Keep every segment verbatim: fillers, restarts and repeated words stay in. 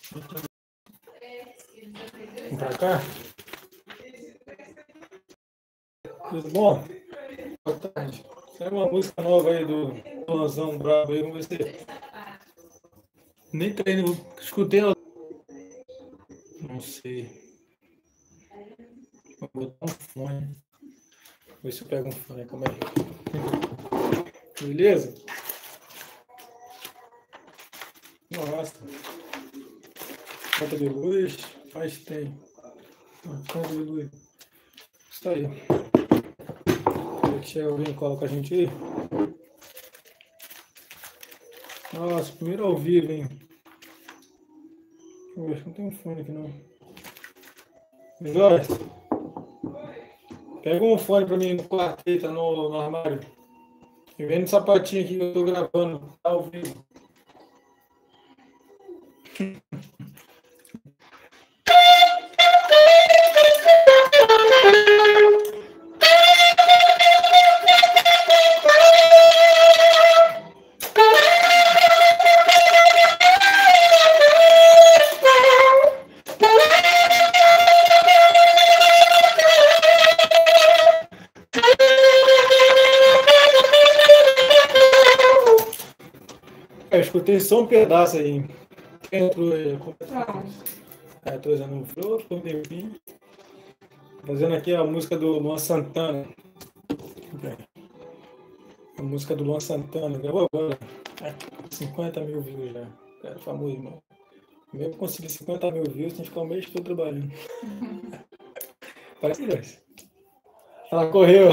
Vamos pra cá? Tudo bom? Boa tarde. Sai uma música nova aí do Luanzão Brabo aí, vamos ver se. Nem treino, escutei ela. Não sei. Vou botar um fone. Vou ver se eu pego um fone, calma aí. Beleza? Nossa. Conta de luz, faz tem. Conta de luz. Isso aí. Será que chega alguém e cola com a gente aí? Nossa, primeiro ao vivo, hein? Deixa eu ver, não tem um fone aqui não. Jorge, pega um fone pra mim no quarto aí, tá no, no armário. E vem no sapatinho aqui que eu tô gravando, tá ao vivo. Eu escutei só um pedaço aí. Quem entrou aí? É, tô usando um flow, ficou um tempinho. Fazendo aqui a música do Luan Santana. A música do Luan Santana. Gravou agora. cinquenta mil views já. Cara, famoso, mano. Mesmo conseguir cinquenta mil views, tem que ficar o mês todo trabalhando. Parece que ela correu.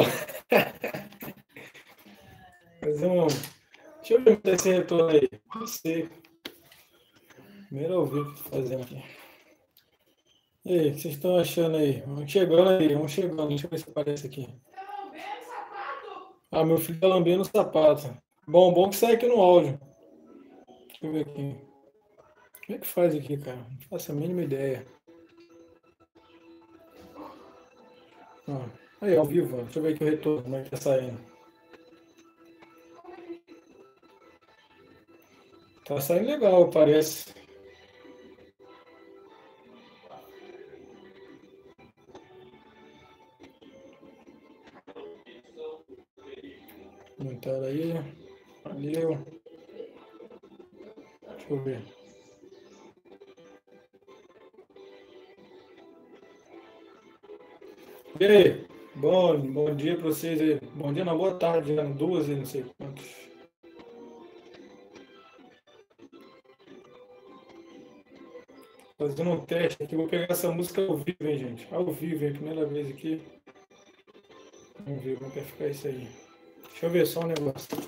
Fazer um. Deixa eu ver esse retorno aí. Não sei. Primeiro ao vivo fazendo aqui. E aí, o que vocês estão achando aí? Vamos chegando aí, vamos chegando. Deixa eu ver se aparece aqui. Ah, meu filho tá lambendo o sapato. Bom, bom que sai aqui no áudio. Deixa eu ver aqui. Como é que faz aqui, cara? Não faço a mínima ideia. Ah, aí, ao vivo. Deixa eu ver aqui o retorno, como é que tá saindo. Tá saindo legal, parece. Comentário aí. Valeu. Deixa eu ver. E aí? Bom, bom dia para vocês aí. Bom dia, não, boa tarde, né? Duas e não sei quantos. Fazendo um teste aqui, vou pegar essa música ao vivo, hein, gente? Ao vivo, hein? Primeira vez aqui. Vamos ver como vai ficar isso aí. Deixa eu ver só um negócio.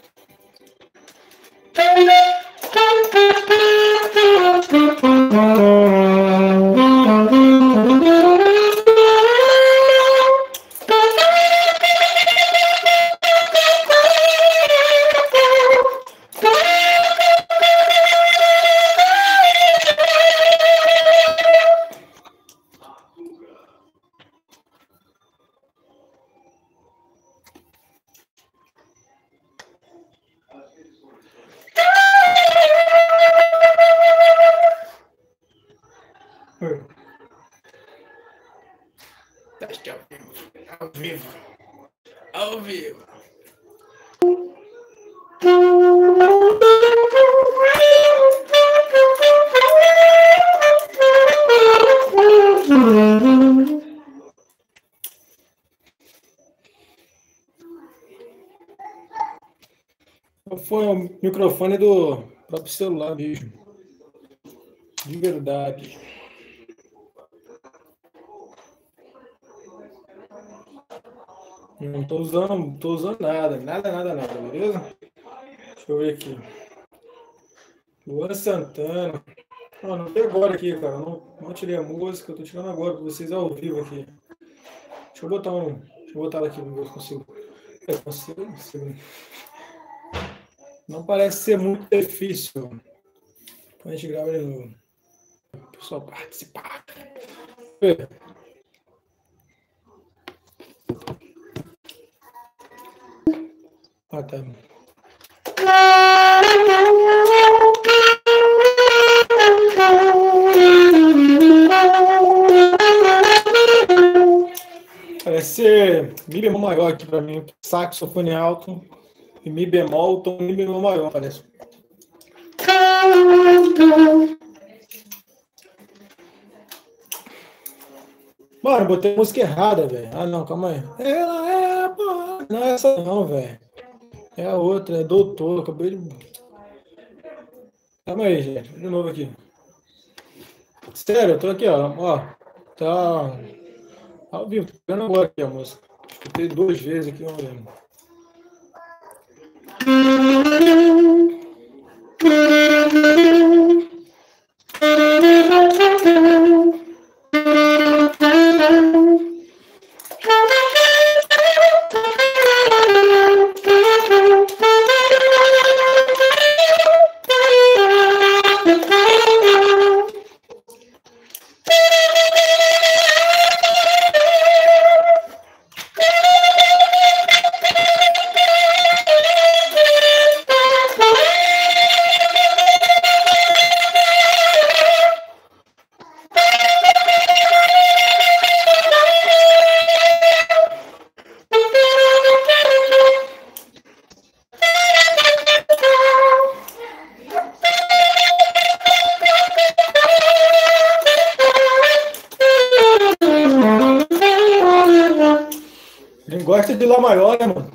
Teste ao vivo. Ao vivo. Ao vivo. Foi o microfone do próprio celular mesmo. De verdade. Não tô usando, não tô usando nada, nada, nada, nada, beleza? Deixa eu ver aqui. Luan Santana. Não, não tem agora aqui, cara. Não, não tirei a música, eu tô tirando agora para vocês ao vivo aqui. Deixa eu botar um. Deixa eu botar ela aqui, vamos ver se consigo. É, consigo, consigo. Não parece ser muito difícil. Quando a gente grava de novo. O pessoal participar. Ah, tá. ser Mi bemol maior aqui pra mim. Saxofone alto e Mi bemol, tom Mi bemol maior, parece. Mano, botei música errada, velho. Ah, não, calma aí. Ela é a porra. Não é essa não, velho. É a outra, é doutor. Acabei de... Calma aí, gente. De novo aqui. Sério, eu tô aqui, ó. Ó, tá ao vivo. Tô vendo agora aqui a música. Escutei duas vezes aqui, vamos ver. Ele gosta de Lá maior, né, mano?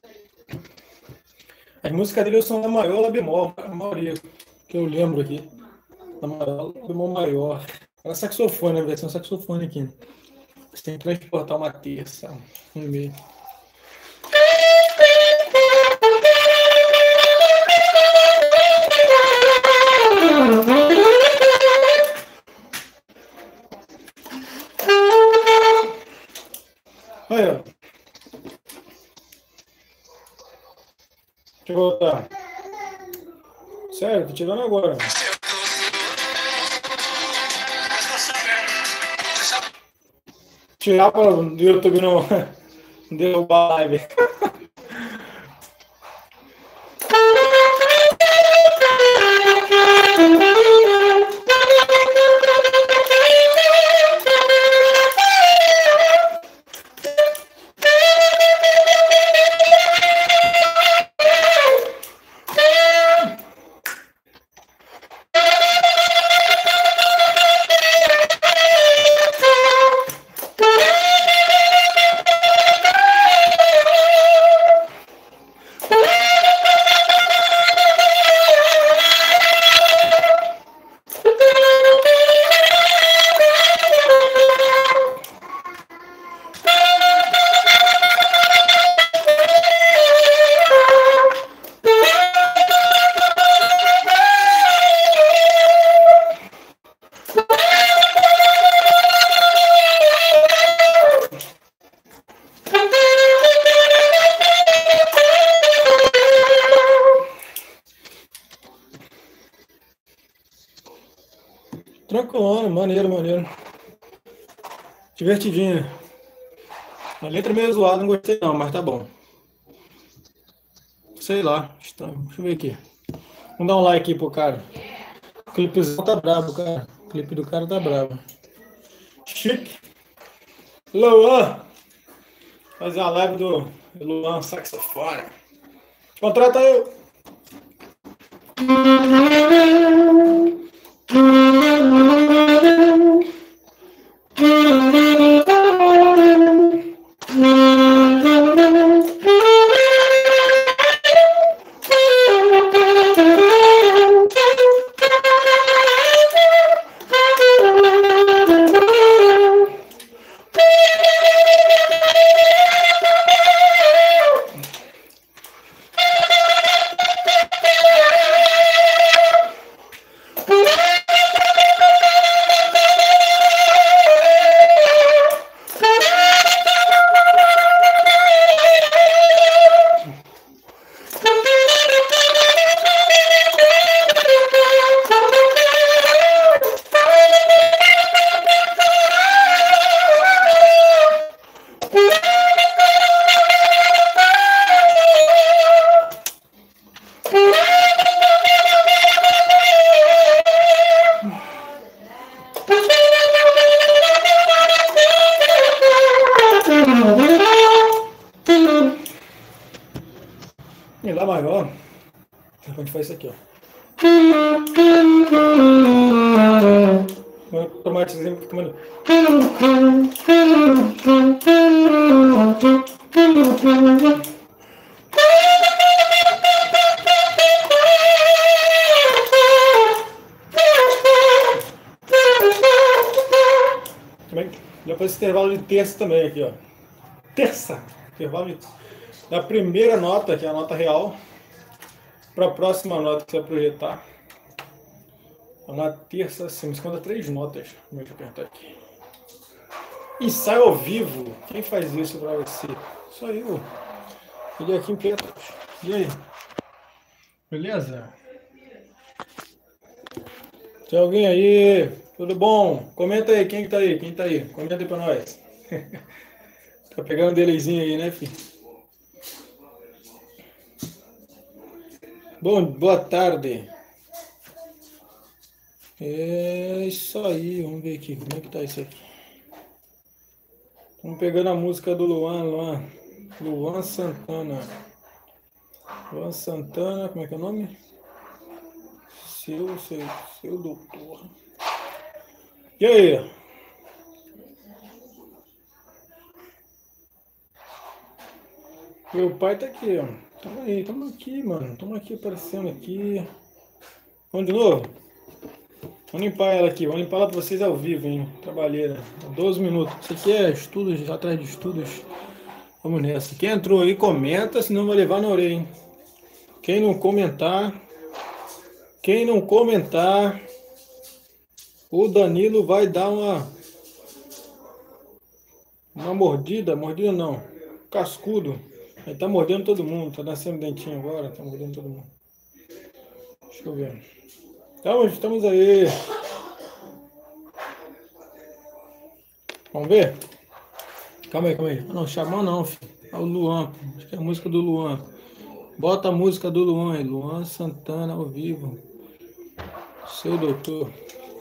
As músicas dele são Lá maior, Lá bemol, a maioria que eu lembro aqui. Lá maior, Lá bemol maior. É saxofone, né? Versão saxofone aqui. Você tem que transportar uma terça no meio. Aí, ó. Deixa eu voltar. Sério, tô tirando agora. Tirar para o YouTube não derrubar a live. Tranquilo, maneiro, maneiro. Divertidinho. A letra é meio zoada, não gostei não, mas tá bom. Sei lá. Deixa eu ver aqui. Vamos dar um like aí pro cara. O clipezão tá brabo, cara. O clipe do cara tá brabo. Chique. Luan. Fazer a live do Luan Saxofone. Contrata eu. maior, a gente faz isso aqui, ó. Vou tomar esse exemplo aqui, mano. Também, depois esse intervalo de terça também aqui, ó. Terça, intervalo de, da primeira nota, que é a nota real, para a próxima nota que você vai projetar. Na terça, assim, você conta três notas. Deixa eu apertar aqui. Ensaio ao vivo. Quem faz isso para você? Só eu. Ele aqui em Petros. E aí? Beleza? Tem alguém aí? Tudo bom? Comenta aí, quem que tá aí? Quem tá aí? Comenta aí pra nós. Tá pegando um delayzinho aí, né, filho? Bom, boa tarde. É isso aí, vamos ver aqui, como é que tá isso aqui. Estamos pegando a música do Luan, Luan. Luan Santana. Luan Santana, como é que é o nome? Seu, seu, seu doutor. E aí? Meu pai tá aqui, ó. Tamo aí, tamo aqui, mano. Tamo aqui aparecendo aqui. Vamos de novo? Vamos limpar ela aqui. Vamos limpar ela pra vocês ao vivo, hein? Trabalheira. doze minutos. Isso aqui é estudos, atrás de estudos. Vamos nessa. Quem entrou aí, comenta, senão vai levar na orelha, hein? Quem não comentar... Quem não comentar... O Danilo vai dar uma... Uma mordida. Mordida não. Cascudo. Ele tá mordendo todo mundo. Tá nascendo dentinho agora. Tá mordendo todo mundo. Deixa eu ver. Estamos, estamos aí. Vamos ver? Calma aí, calma aí. Não, Xamã não, filho. É o Luan. Acho que é a música do Luan. Bota a música do Luan aí. Luan Santana ao vivo. Seu doutor.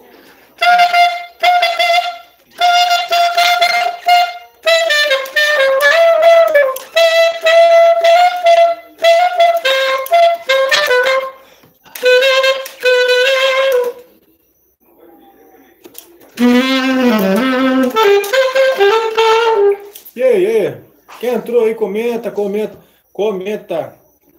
E aí, e aí? Quem entrou aí, comenta, comenta, comenta.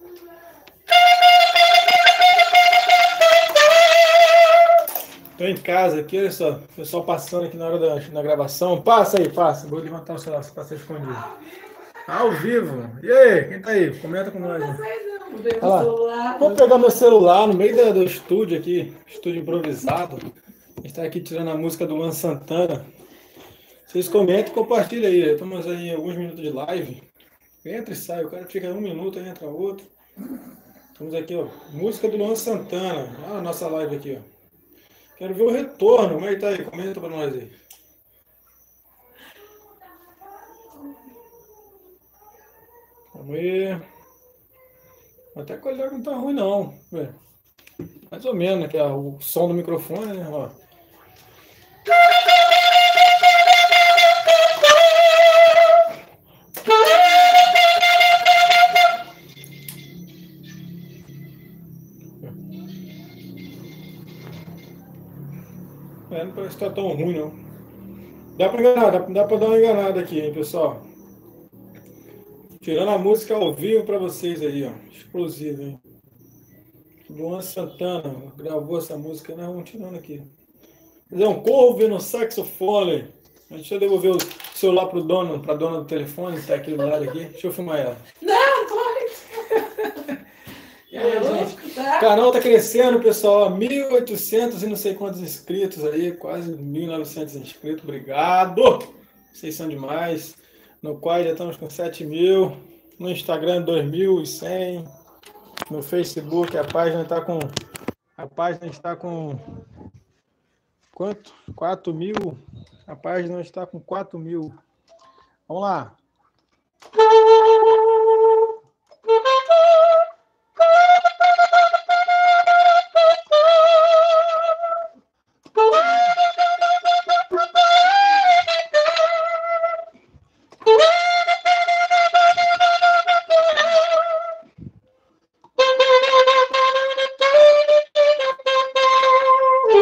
Tô em casa aqui, olha só. O pessoal passando aqui na hora da na gravação. Passa aí, passa. Vou levantar o celular, se passar escondido. Ao vivo. E aí, quem tá aí? Comenta com nós. Olha, vou pegar meu celular no meio do, do estúdio aqui, estúdio improvisado. A gente tá aqui tirando a música do Luan Santana. Vocês comentem e compartilhem aí. Estamos aí em alguns minutos de live. Entra e sai, o cara fica um minuto, aí entra outro. Estamos aqui, ó. Música do Luan Santana. Olha a nossa live aqui, ó. Quero ver o retorno. Como é que tá aí? Comenta pra nós aí. Vamos aí. Até a qualidade não tá ruim, não. Mais ou menos, que é o som do microfone, né? Ó. É, não parece que tá tão ruim, não. Dá pra enganar, dá, dá pra dar uma enganada aqui, hein, pessoal. Tirando a música ao vivo pra vocês aí, ó. Explosivo, hein. Luan Santana gravou essa música, nós vamos tirando aqui. É um corvo no saxofone. Deixa eu devolver o celular pro dono, pra dona do telefone, que tá aqui do lado aqui. Deixa eu filmar ela. Não, pode! E aí, gente? O canal tá crescendo, pessoal. mil e oitocentos e não sei quantos inscritos aí, quase mil e novecentos inscritos. Obrigado! Vocês são demais. No qual já estamos com sete mil. No Instagram, dois mil e cem. No Facebook, a página está com... A página está com... Quanto? quatro mil. A página está com quatro mil. Vamos lá.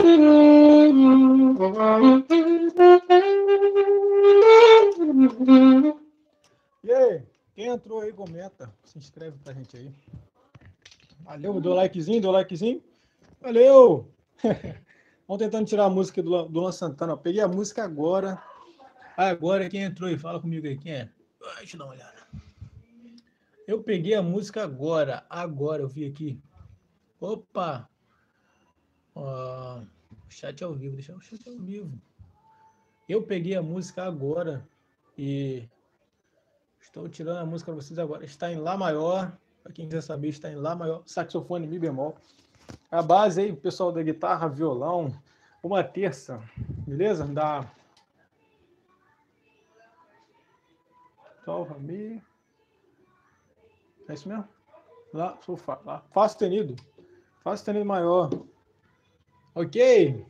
E aí, quem entrou aí, comenta, se inscreve pra gente aí. Valeu, deu likezinho, deu likezinho. Valeu! Vamos tentando tirar a música do, do Luan Santana. Eu peguei a música agora. Agora, quem entrou aí? Fala comigo aí, quem é? Deixa eu dar uma olhada. Eu peguei a música agora. Agora, eu vi aqui. Opa! Ó, chat ao vivo, deixa o chat ao vivo. Eu peguei a música agora e estou tirando a música para vocês agora. Está em Lá maior. Para quem quiser saber, está em Lá maior. Saxofone, Mi bemol. A base aí, pessoal da guitarra, violão, uma terça, beleza? Da Sol, Mi. É isso mesmo? Lá, Fá, lá. Fá sustenido. Fá sustenido maior. Ok.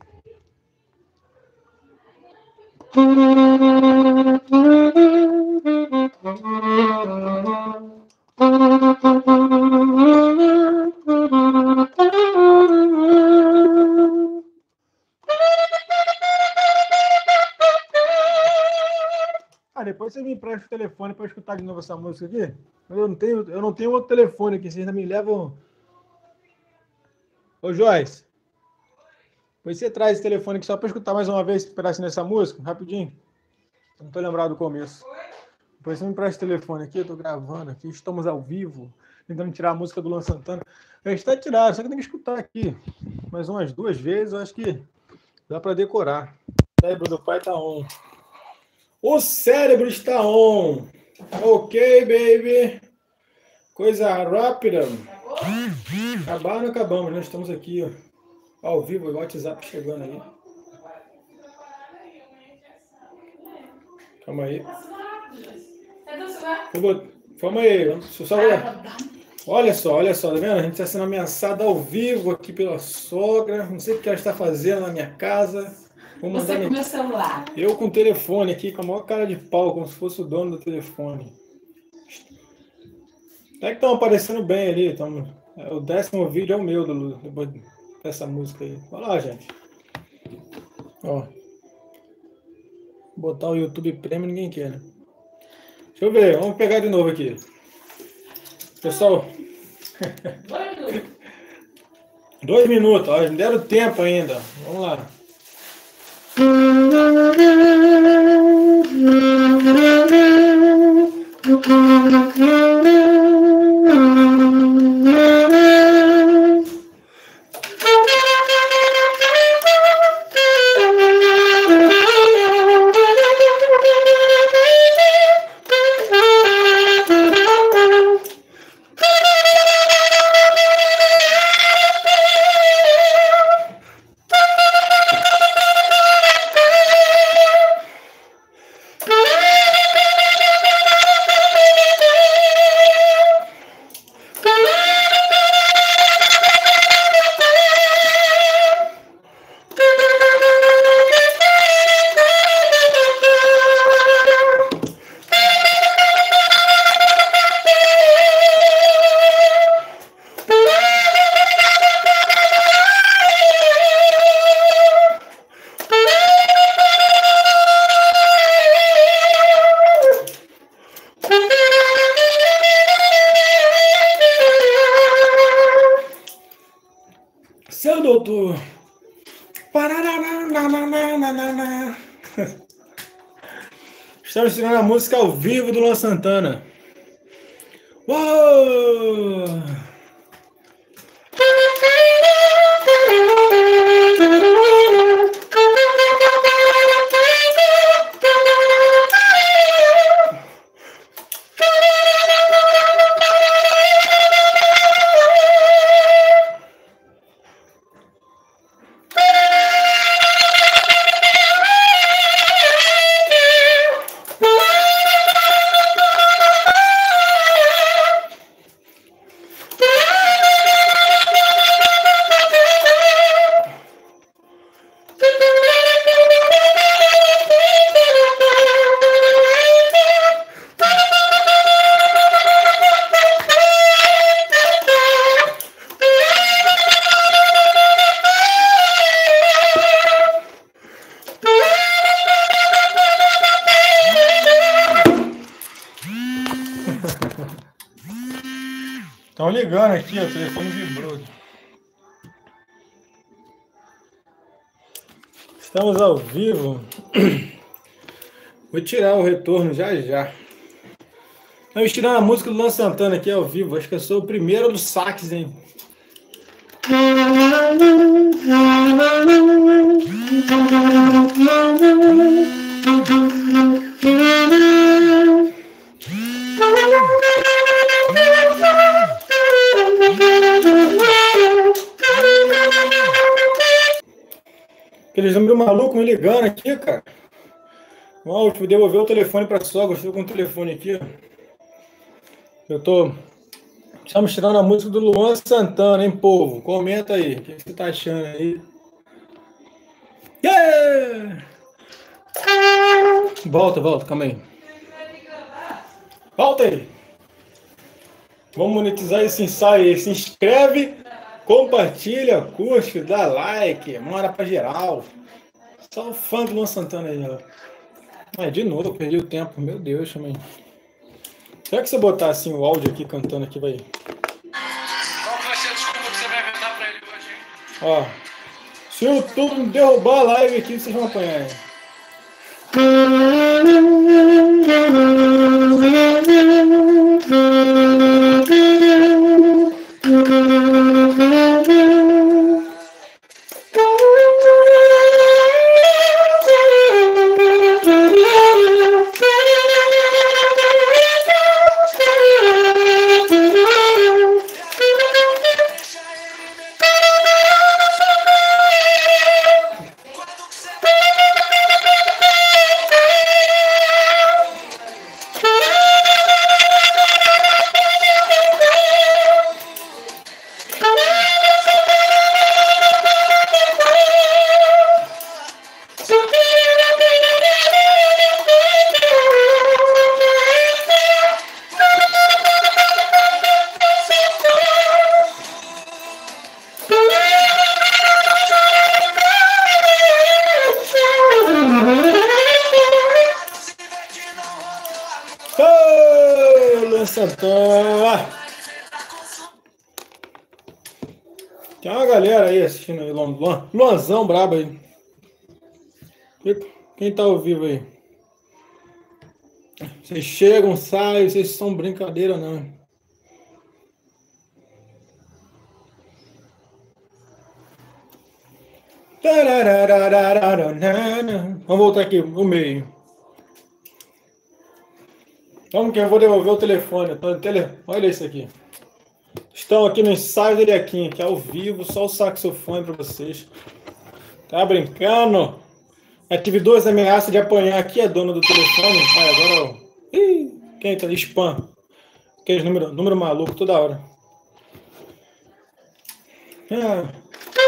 Ah, depois você me empresta o telefone para escutar de novo essa música aqui. Eu não tenho, eu não tenho outro telefone aqui, vocês ainda me levam. Ô, Joyce. Depois você traz esse telefone aqui só para escutar mais uma vez esse pedacinho dessa música, rapidinho. Eu não tô lembrado do começo. Depois você me empresta o telefone aqui, eu tô gravando aqui, estamos ao vivo, tentando tirar a música do Luan Santana. A gente tá tirando, só que tem que escutar aqui mais umas duas vezes, eu acho que dá para decorar. O cérebro do pai tá on. O cérebro está on. Ok, baby. Coisa rápida. Acabaram, acabamos. Nós estamos aqui, ó, ao vivo, o WhatsApp chegando aí. Calma aí. Calma aí. Só... Olha só, olha só, tá vendo? A gente está sendo ameaçado ao vivo aqui pela sogra. Não sei o que ela está fazendo na minha casa. Vou mandar Você minha... com meu celular. Eu com o telefone aqui, com a maior cara de pau, como se fosse o dono do telefone. Até que estão aparecendo bem ali. Tão... O décimo vídeo é o meu do, do, dessa música aí. Olha lá, gente. Ó. Botar o YouTube Premium ninguém quer, né? Deixa eu ver, vamos pegar de novo aqui. Pessoal. Dois minutos. Dois minutos, ó, me deram tempo ainda. Vamos lá. Seu doutor. Estamos tirando a música ao vivo do Luan Santana. Uou! ligando aqui, ó, o telefone vibrou. Estamos ao vivo. Vou tirar o retorno já já. Vamos tirar a música do Luan Santana aqui ao vivo. Acho que eu sou o primeiro do sax, hein? Aqueles números malucos me ligando aqui, cara. Ó, vou devolver o telefone para sogra. Estou com o telefone aqui, ó. Eu tô... Estamos tirando a música do Luan Santana, hein, povo? Comenta aí. O que você tá achando aí? Yeah! Volta, volta, calma aí. Volta aí. Vamos monetizar esse ensaio aí. Se inscreve, compartilha, curte, dá like, manda pra geral. Só o fã do Luan Santana aí, ó. Ah, de novo, perdi o tempo. Meu Deus, também. Será que se eu botar assim o áudio aqui cantando aqui vai... Qual vai ser a desculpa que você vai inventar pra ele hoje, hein? Ó, se o YouTube derrubar a live aqui, vocês vão apanhar. Hein? Santana. Tem uma galera aí assistindo aí, Luan, Luan, Luanzão brabo aí. Quem tá ao vivo aí? Vocês chegam, saem, vocês são brincadeira não. Vamos voltar aqui no meio. Vamos que eu vou devolver o telefone. Olha isso aqui. Estão aqui no ensaio dele aqui, que é ao vivo, só o saxofone para vocês. Tá brincando? Eu tive duas ameaças de apanhar aqui, a dona do telefone. Ai, agora... Ih, quem tá? Spam. Aqueles números número maluco toda hora. Ah.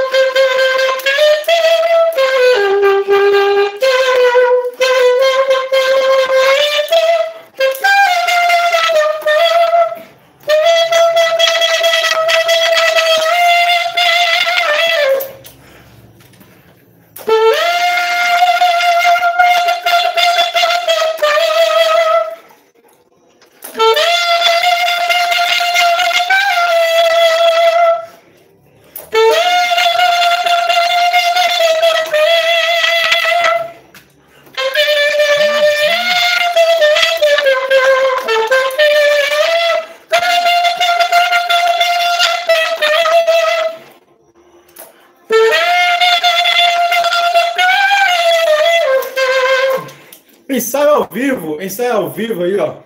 Ensaio ao vivo, ensaio ao vivo aí, ó.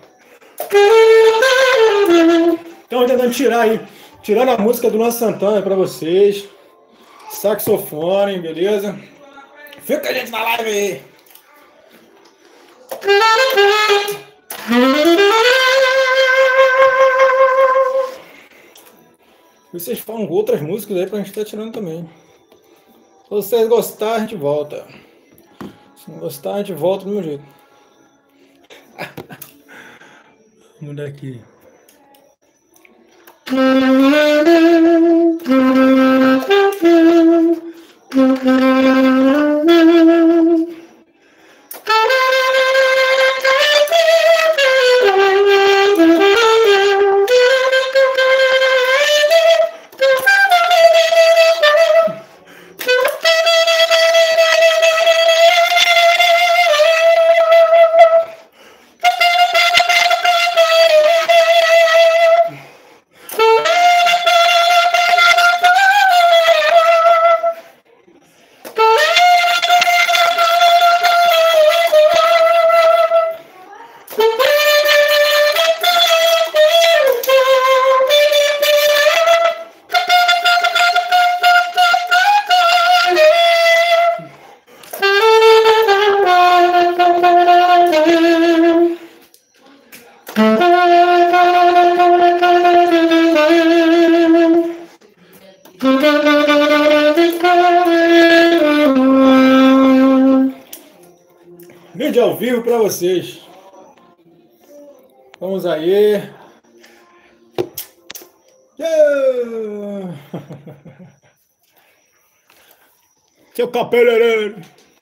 Estamos tentando tirar aí, tirando a música do Luan Santana para vocês. Saxofone, beleza? Fica com a gente na live aí. Vocês falam outras músicas aí pra gente estar tirando também. Se vocês gostarem, a gente volta. Se não gostar, a gente volta do meu jeito. Vamos mudar aqui. Vídeo ao vivo para vocês. Vamos aí. Yeah! Seu cabeleireiro.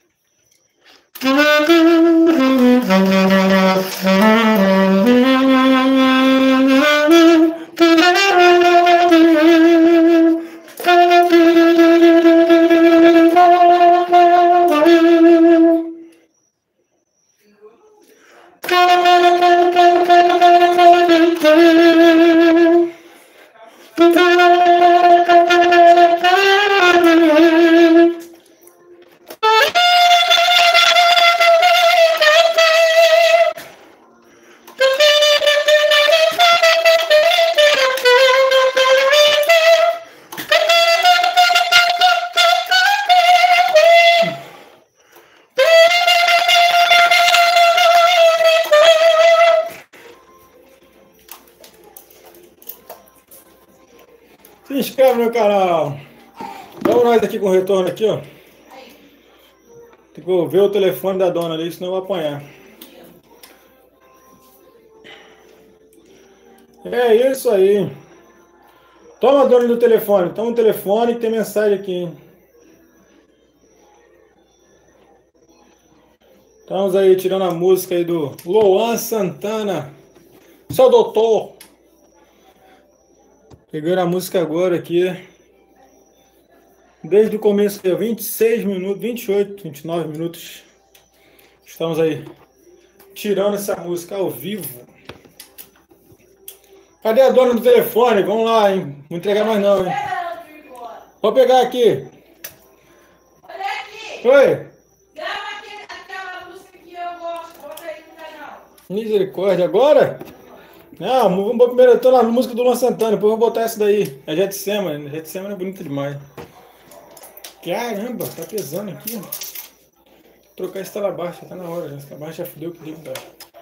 Se inscreve no canal. Vamos nós aqui com o retorno aqui, ó. Tem que ver o telefone da dona ali, senão eu vou apanhar. É isso aí. Toma a dona do telefone. Toma o telefone que tem mensagem aqui, hein? Estamos aí tirando a música aí do Luan Santana. Seu doutor. Pegando a música agora aqui. Desde o começo, vinte e seis minutos, vinte e oito, vinte e nove minutos. Estamos aí tirando essa música ao vivo. Cadê a dona do telefone? Vamos lá, hein? Não entregar mais não, hein? Vou pegar aqui. Olha aqui. Oi. Grava aquele- aquela música que eu gosto. Bota aí no canal. Misericórdia. Agora? Não, vamos botar primeiro. Eu tô na música do Luan Santana. Depois eu vou botar essa daí. A Jetsema. A Jetsema é bonita demais. Caramba, tá pesando aqui. Vou trocar esse tela baixa. Tá na hora já. Esse tela baixa já fudeu comigo, cara.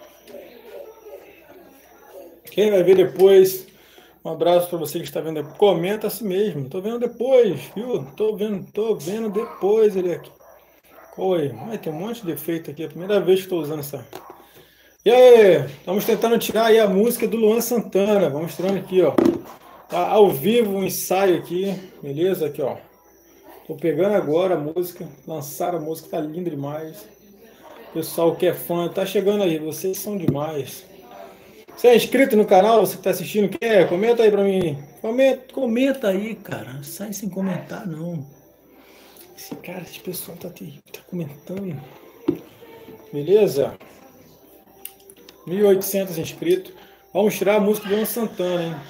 Quem vai ver depois, um abraço para você que está vendo depois. Comenta assim mesmo. Tô vendo depois, viu? Tô vendo, tô vendo depois ele aqui. Oi, ai, tem um monte de defeito aqui. É a primeira vez que estou usando essa. E aí, estamos tentando tirar aí a música do Luan Santana. Vamos mostrando aqui, ó. Tá ao vivo um ensaio aqui, beleza? Aqui, ó. Tô pegando agora a música. Lançaram a música, tá linda demais. Pessoal que é fã, tá chegando aí. Vocês são demais. Você é inscrito no canal? Você que tá assistindo? Quer? Comenta aí pra mim. Comenta, comenta aí, cara. Não sai sem comentar, não. Esse cara, esse pessoal tá, te, tá comentando. Beleza? mil e oitocentos inscritos. Vamos tirar a música do Luan Santana, hein?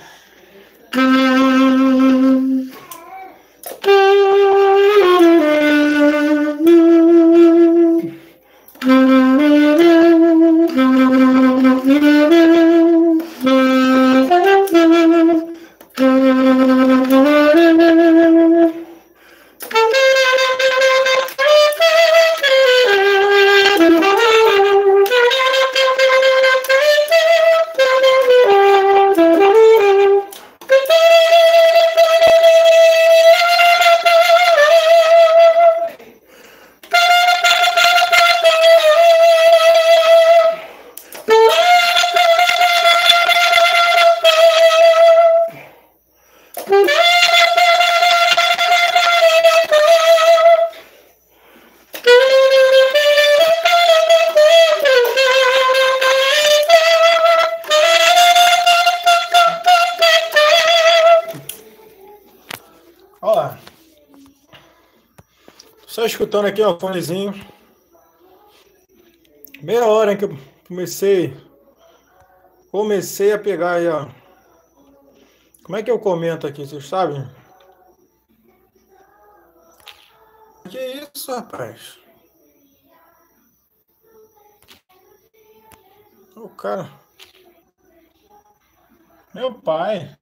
Ó, só escutando aqui ó, o fonezinho. Meia hora que eu comecei comecei a pegar aí, ó. Como é que eu comento aqui, vocês sabem? Que isso, rapaz? O cara... Meu pai.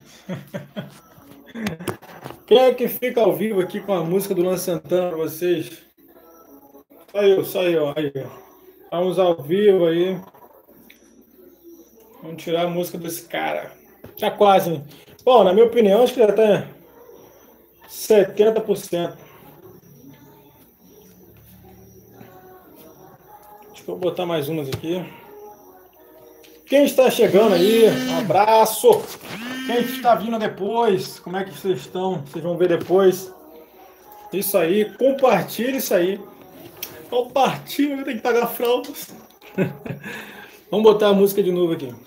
Quem é que fica ao vivo aqui com a música do Luan Santana pra vocês? Só eu, só eu. Aí, ó. Vamos ao vivo aí. Vamos tirar a música desse cara. Tá quase, hein? Bom, na minha opinião, acho que já tá setenta por cento. Acho que eu vou botar mais umas aqui. Quem está chegando aí, um abraço. Quem está vindo depois, como é que vocês estão? Vocês vão ver depois. Isso aí, compartilhe isso aí. Compartilha, eu tenho que pagar fraldas. Vamos botar a música de novo aqui.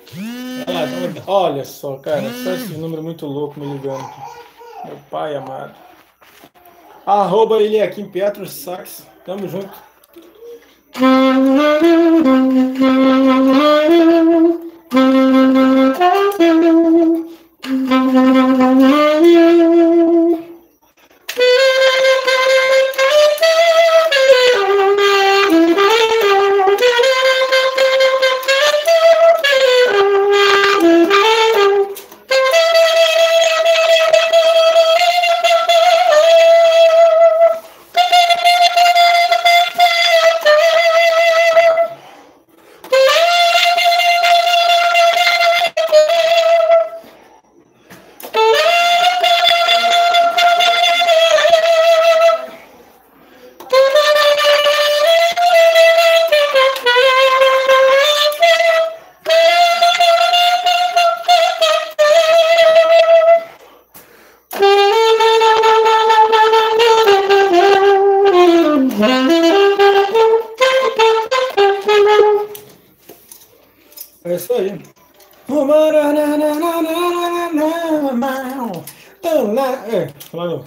Olha só, cara, só esse número muito louco me ligando aqui. Meu pai amado. Arroba ele aqui em Petros Sax. Tamo junto. É isso aí. É, claro.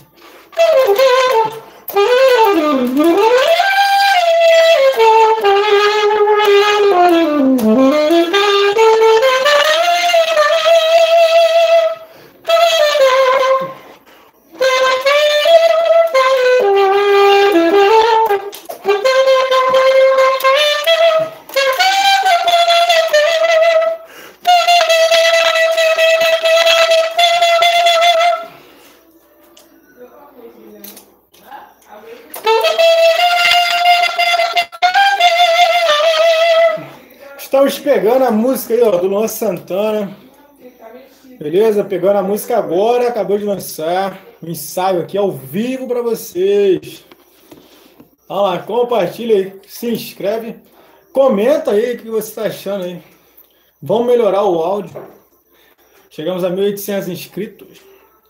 Estamos pegando a música aí, ó, do Luan Santana. Beleza? Pegando a música agora, acabou de lançar. Um ensaio aqui ao vivo para vocês. Olha lá, compartilha aí, se inscreve. Comenta aí o que você está achando aí. Vamos melhorar o áudio. Chegamos a mil e oitocentos inscritos.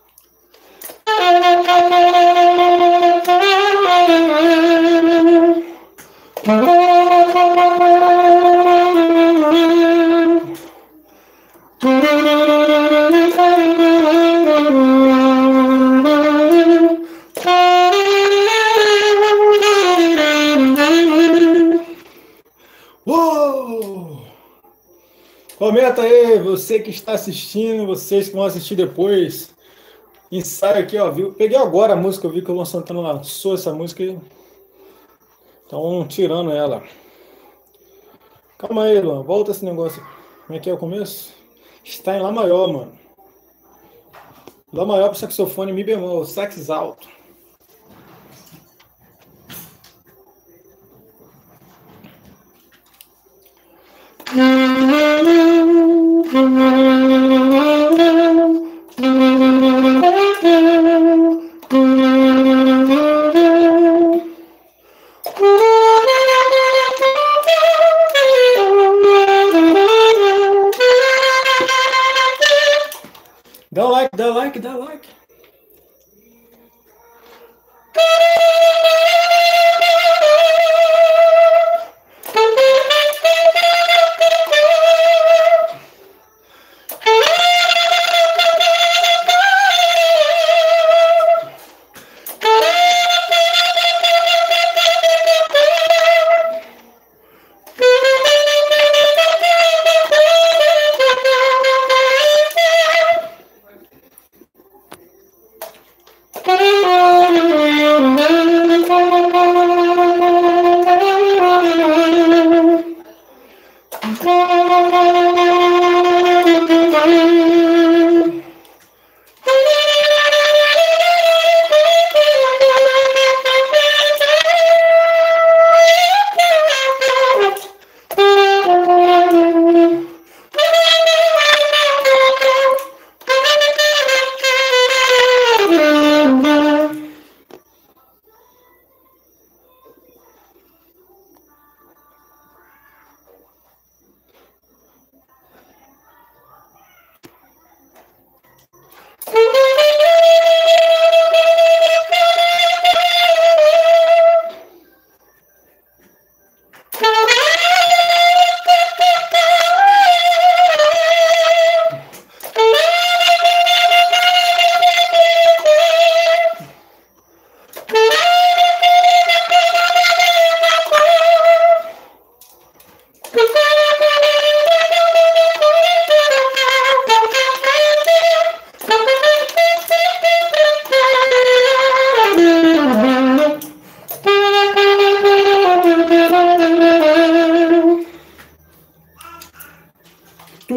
Uou! Comenta aí, você que está assistindo, vocês que vão assistir depois. Ensaio aqui, ó, viu? Peguei agora a música, eu vi que o Luan Santana lançou essa música aí. Então, tirando ela. Calma aí, Luan, volta esse negócio. Como é que é o começo? Está em Lá maior, mano. Lá maior pro saxofone, Mi bemol, sax alto. Dá like, dá like, dá like.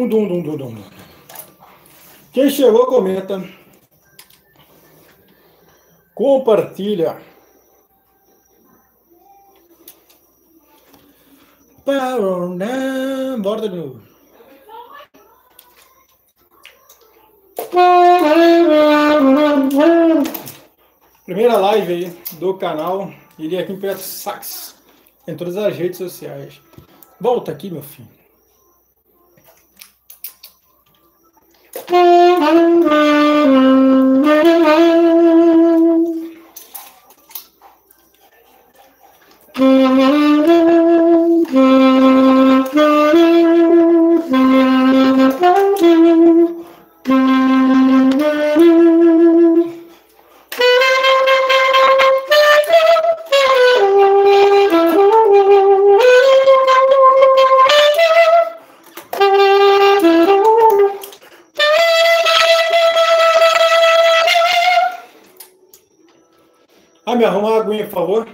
Dum, dum, dum, dum, dum. Quem chegou, comenta. Compartilha. Bora de novo. Primeira live aí do canal. Ele aqui em Perto Sax. Em todas as redes sociais. Volta aqui, meu filho. Ah, me arruma uma aguinha, por favor.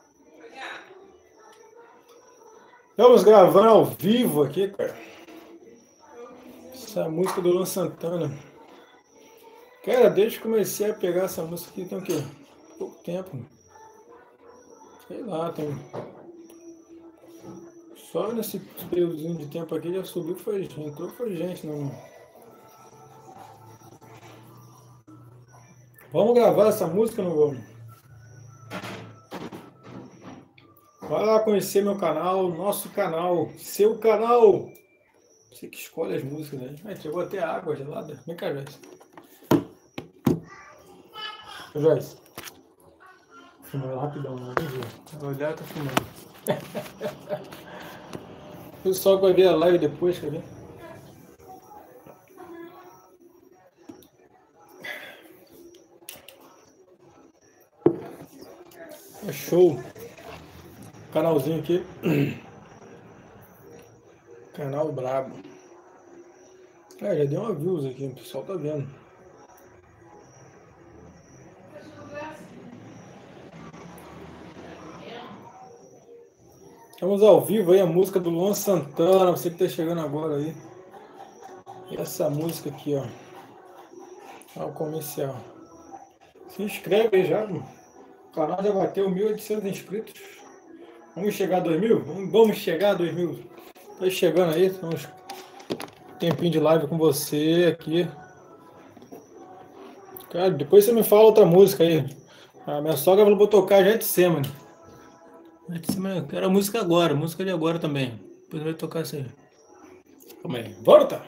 Estamos gravando ao vivo aqui, cara. Essa música do Luan Santana. Cara, desde que comecei a pegar essa música aqui, tem o quê? Pouco tempo. Sei lá, tem... Só nesse períodozinho de tempo aqui já subiu, foi gente. Entrou, foi gente, não. Vamos gravar essa música, não vamos? Vai lá conhecer meu canal, nosso canal, seu canal. Você que escolhe as músicas aí. Ai, chegou até água gelada. Vem cá, Joyce. Joyce. Filmando rapidão, não vai olhar, tá filmando. O pessoal que vai ver a live depois, quer ver? É show. Canalzinho aqui. Canal brabo. Ah, já deu uma views aqui, o pessoal tá vendo. Estamos ao vivo aí, a música do Luan Santana, você que tá chegando agora aí. E essa música aqui, ó. Olha o comercial. Se inscreve aí já, mano. O canal já bateu mil e oitocentos inscritos. Vamos chegar a dois mil? Vamos chegar a dois mil. Tá chegando aí, uns tempinho de live com você aqui. Cara, depois você me fala outra música aí. A minha sogra falou pra eu tocar Jet Semana. Jet Semana, eu quero a música agora, música de agora também. Depois vai tocar essa aí. Calma aí, volta!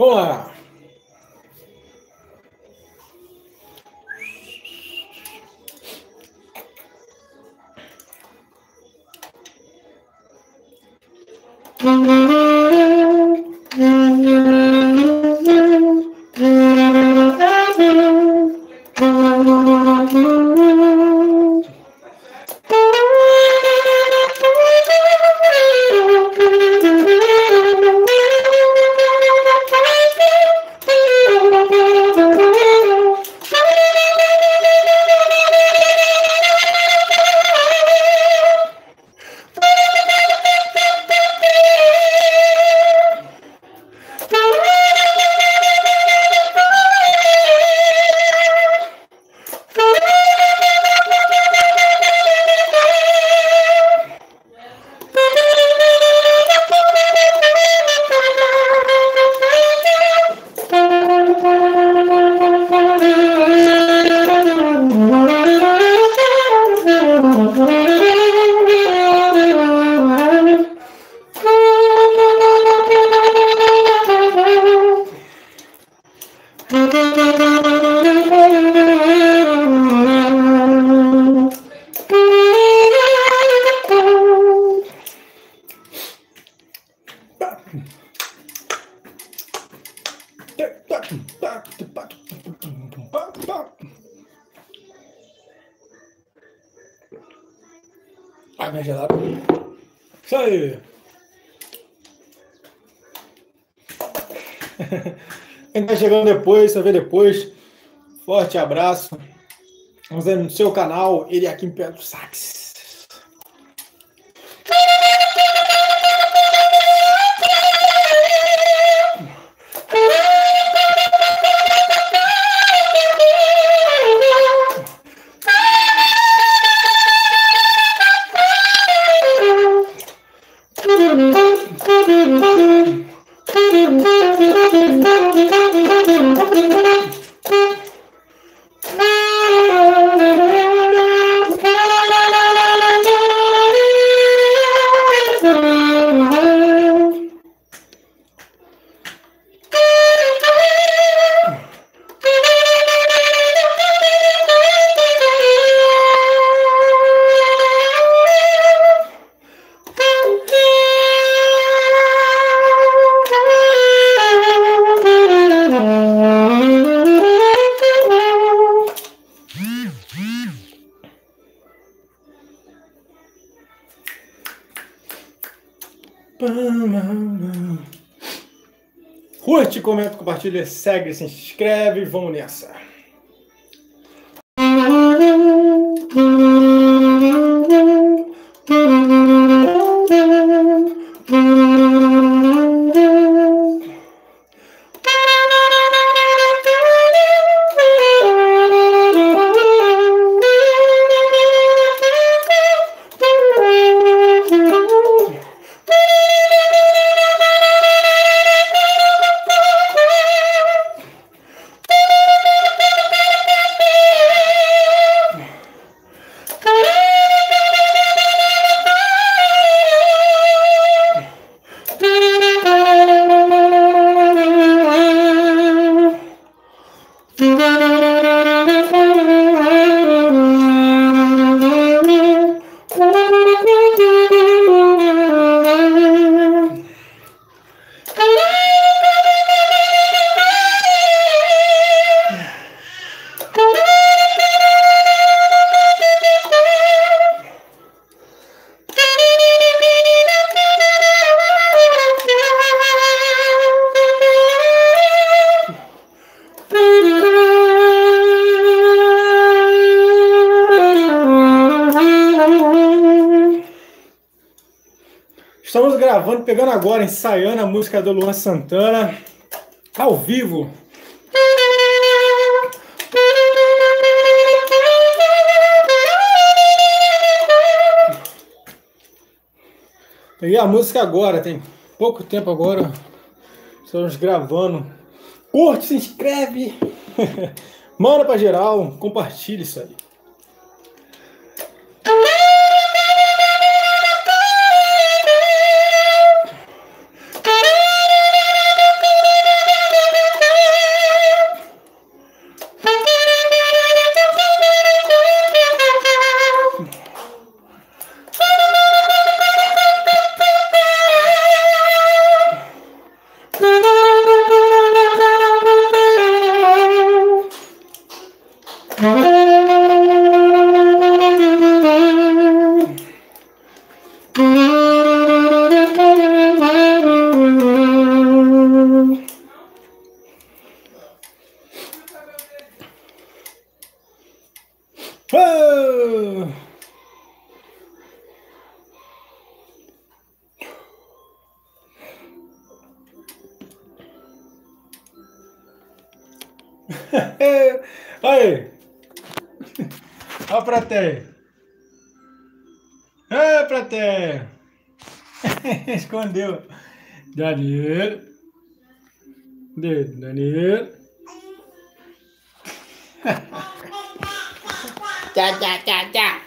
Vamos lá. Ai, minha gelada. Isso aí. Quem tá chegando depois, vai ver depois. Forte abraço. Vamos ver no seu canal, ele aqui em Pedro Sax. Curte, comenta, compartilha, segue, se inscreve, vamos nessa. Estamos gravando, pegando agora, ensaiando a música do Luan Santana, ao vivo. Peguei a música agora, tem pouco tempo agora. Estamos gravando. Curte, se inscreve, manda pra geral, compartilha isso aí. Aí, ó a plateia. É, plateia. Escondeu. Danilo. Danilo. Tchá, tchá, tchá, tchá.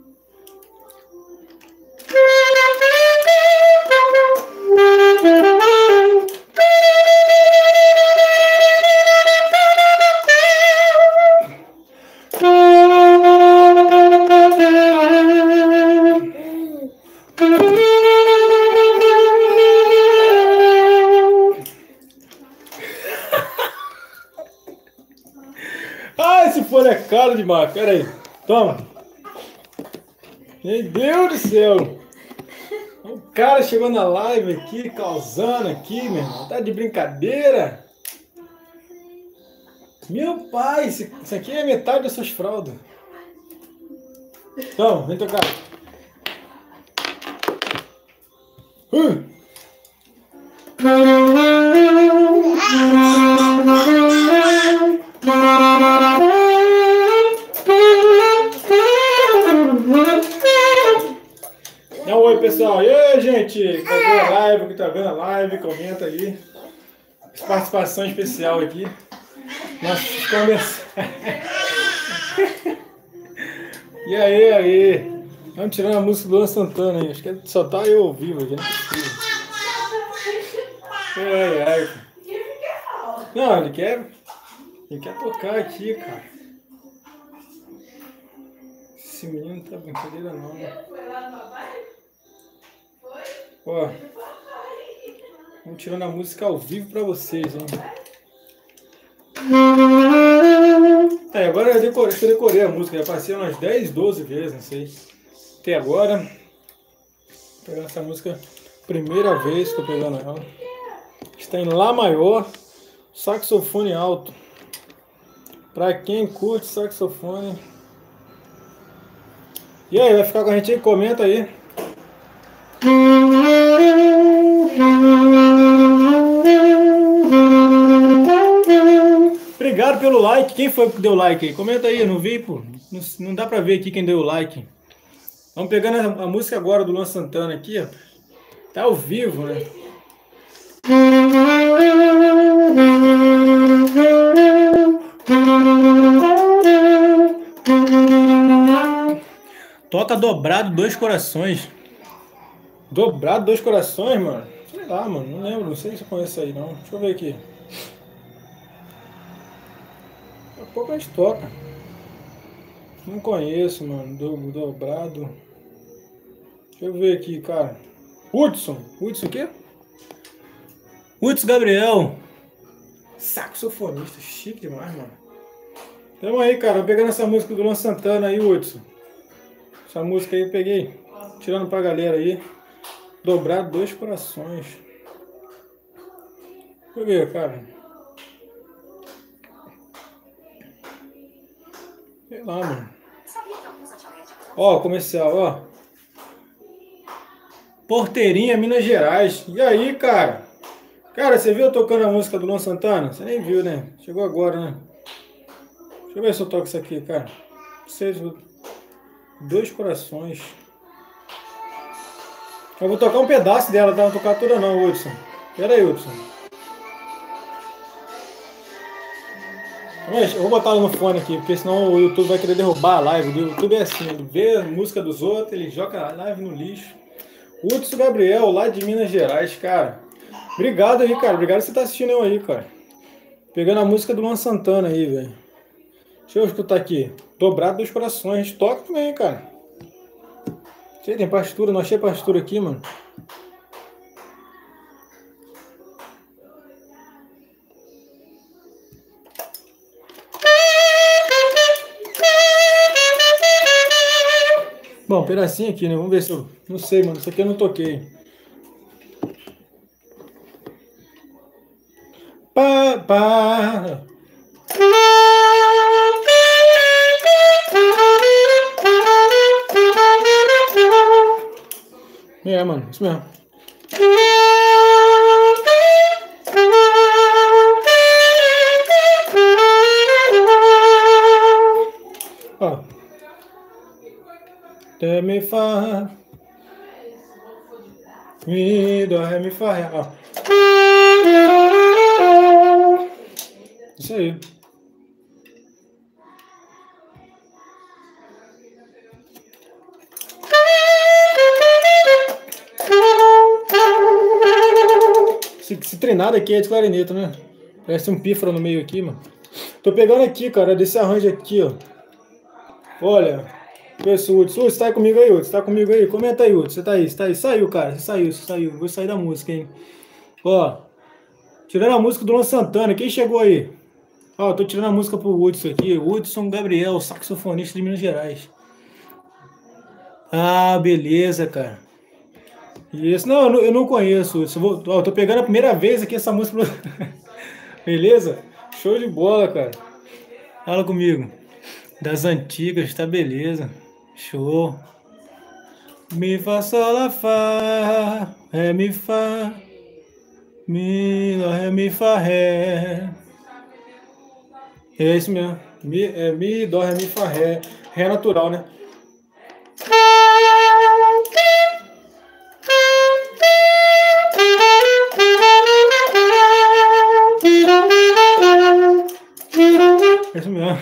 Ah, esse fone é caro demais. Pera aí. Toma. Meu Deus do céu. O cara chegou na live aqui, causando aqui, meu irmão. Tá de brincadeira? Meu pai, isso isso aqui é metade das suas fraldas. Toma, vem tocar. Uh. Dá um oi, pessoal. E aí, gente? Que tá vendo a live, que tá vendo a live, comenta aí. Participação especial aqui. Nós começamos. E aí, aí? Vamos tirando a música do Luan Santana aí. Acho que só tá eu ao vivo aqui, não é possível. Ai, ai. Não, ele quer. Ele quer tocar aqui, cara. Esse menino não tá brincadeira não. Ó. Vamos tirando a música ao vivo pra vocês, hein? É, agora eu decorei, eu decorei a música, já passei umas dez, doze vezes, não sei. Até agora. Vou pegar essa música, primeira vez que eu tô pegando ela. Está em Lá maior, saxofone alto. Pra quem curte saxofone. E aí, vai ficar com a gente aí? Comenta aí. Obrigado pelo like. Quem foi que deu like aí? Comenta aí, eu não vi, pô. Não, não dá pra ver aqui quem deu o like. Vamos pegando a, a música agora do Luan Santana aqui, ó. Tá ao vivo, né? Toca dobrado dois corações. Dobrado dois corações, mano? Sei lá, mano. Não lembro. Não sei se eu conheço aí, não. Deixa eu ver aqui. Daqui a pouco a gente toca. Não conheço, mano. Do, dobrado. Deixa eu ver aqui, cara. Hudson. Hudson o quê? Hudson Gabriel. Saxofonista. Chique demais, mano. Tamo aí, cara. Vou pegando essa música do Luan Santana aí, Hudson. Essa música aí eu peguei. Tirando pra galera aí. Dobrado dois corações. Deixa eu ver, cara. Sei lá, mano. Ó, comercial, ó. Porteirinha, Minas Gerais. E aí, cara? Cara, você viu eu tocando a música do Luan Santana? Você nem viu, né? Chegou agora, né? Deixa eu ver se eu toco isso aqui, cara. Seis, dois corações. Eu vou tocar um pedaço dela, tá? Não vou tocar toda não, Hudson. Pera aí, Hudson. Mas eu vou botar ela no fone aqui, porque senão o YouTube vai querer derrubar a live. O YouTube é assim, ele vê a música dos outros, ele joga a live no lixo. Hudson Gabriel, lá de Minas Gerais, cara. Obrigado aí, cara. Obrigado por você estar assistindo eu aí, cara. Pegando a música do Luan Santana aí, velho. Deixa eu escutar aqui. Dobrado dos corações. A gente toca também, cara. Sei, tem partitura. Não achei partitura aqui, mano. Bom, um pedacinho aqui, né? Vamos ver se eu... Não sei, mano. Isso aqui eu não toquei. Pá, pá. É, mano. Isso mesmo. Ó. Ré, mi, fá. Mi, dó, ré, mi, fá, ré. Ó. Isso aí. Esse, esse treinado aqui é de clarineta, né? Parece um pífaro no meio aqui, mano. Tô pegando aqui, cara, desse arranjo aqui, ó. Olha, pessoal, Hudson, você tá aí comigo aí, Hudson? Tá comigo aí? Comenta aí, Hudson. Você tá aí? Você tá aí? Saiu, cara. Você saiu, você saiu. Vou sair da música, hein? Ó, tirando a música do Luan Santana. Quem chegou aí? Ó, tô tirando a música pro Hudson aqui. Hudson Gabriel, saxofonista de Minas Gerais. Ah, beleza, cara. Isso, não, eu não, eu não conheço. Hudson. Vou, ó, tô pegando a primeira vez aqui essa música. Beleza? Show de bola, cara. Fala comigo. Das antigas, tá beleza. Show. Mi, fá, sol, lá, fá. Ré, mi, fá. Mi, lá, ré, mi, fá, ré. É isso mesmo. Mi, é, mi, dó, ré, mi, fá, ré. Ré natural, né? É isso mesmo.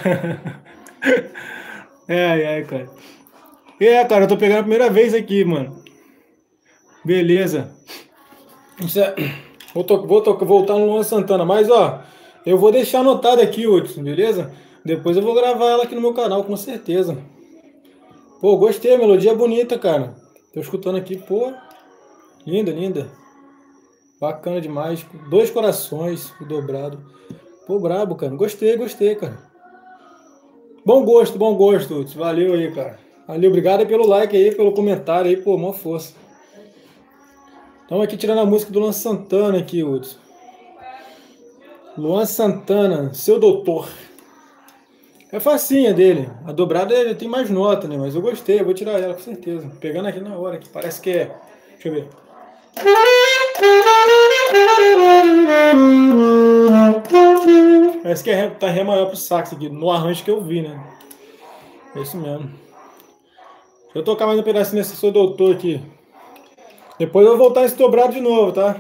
É, ai, ai, cara. É, cara, eu tô pegando a primeira vez aqui, mano. Beleza. Isso é- Vou, to... vou to... voltar no Luan Santana, mas ó, eu vou deixar anotado aqui, Hudson, beleza? Depois eu vou gravar ela aqui no meu canal, com certeza. Pô, gostei, a melodia é bonita, cara. Tô escutando aqui, pô. Linda, linda. Bacana demais. Dois corações, o dobrado. Pô, brabo, cara. Gostei, gostei, cara. Bom gosto, bom gosto, Hudson. Valeu aí, cara. Valeu, obrigado aí pelo like aí, pelo comentário aí, pô, mó força. Estamos aqui tirando a música do Luan Santana aqui, Hudson. Luan Santana, seu doutor. É facinha dele. A dobrada ele tem mais nota, né? Mas eu gostei, eu vou tirar ela com certeza. Pegando aqui na hora, que parece que é. Deixa eu ver. Parece que é, tá ré maior pro sax aqui, no arranjo que eu vi, né? É isso mesmo. Deixa eu tocar mais um pedacinho desse seu doutor aqui. Depois eu vou voltar esse dobrado de novo, tá?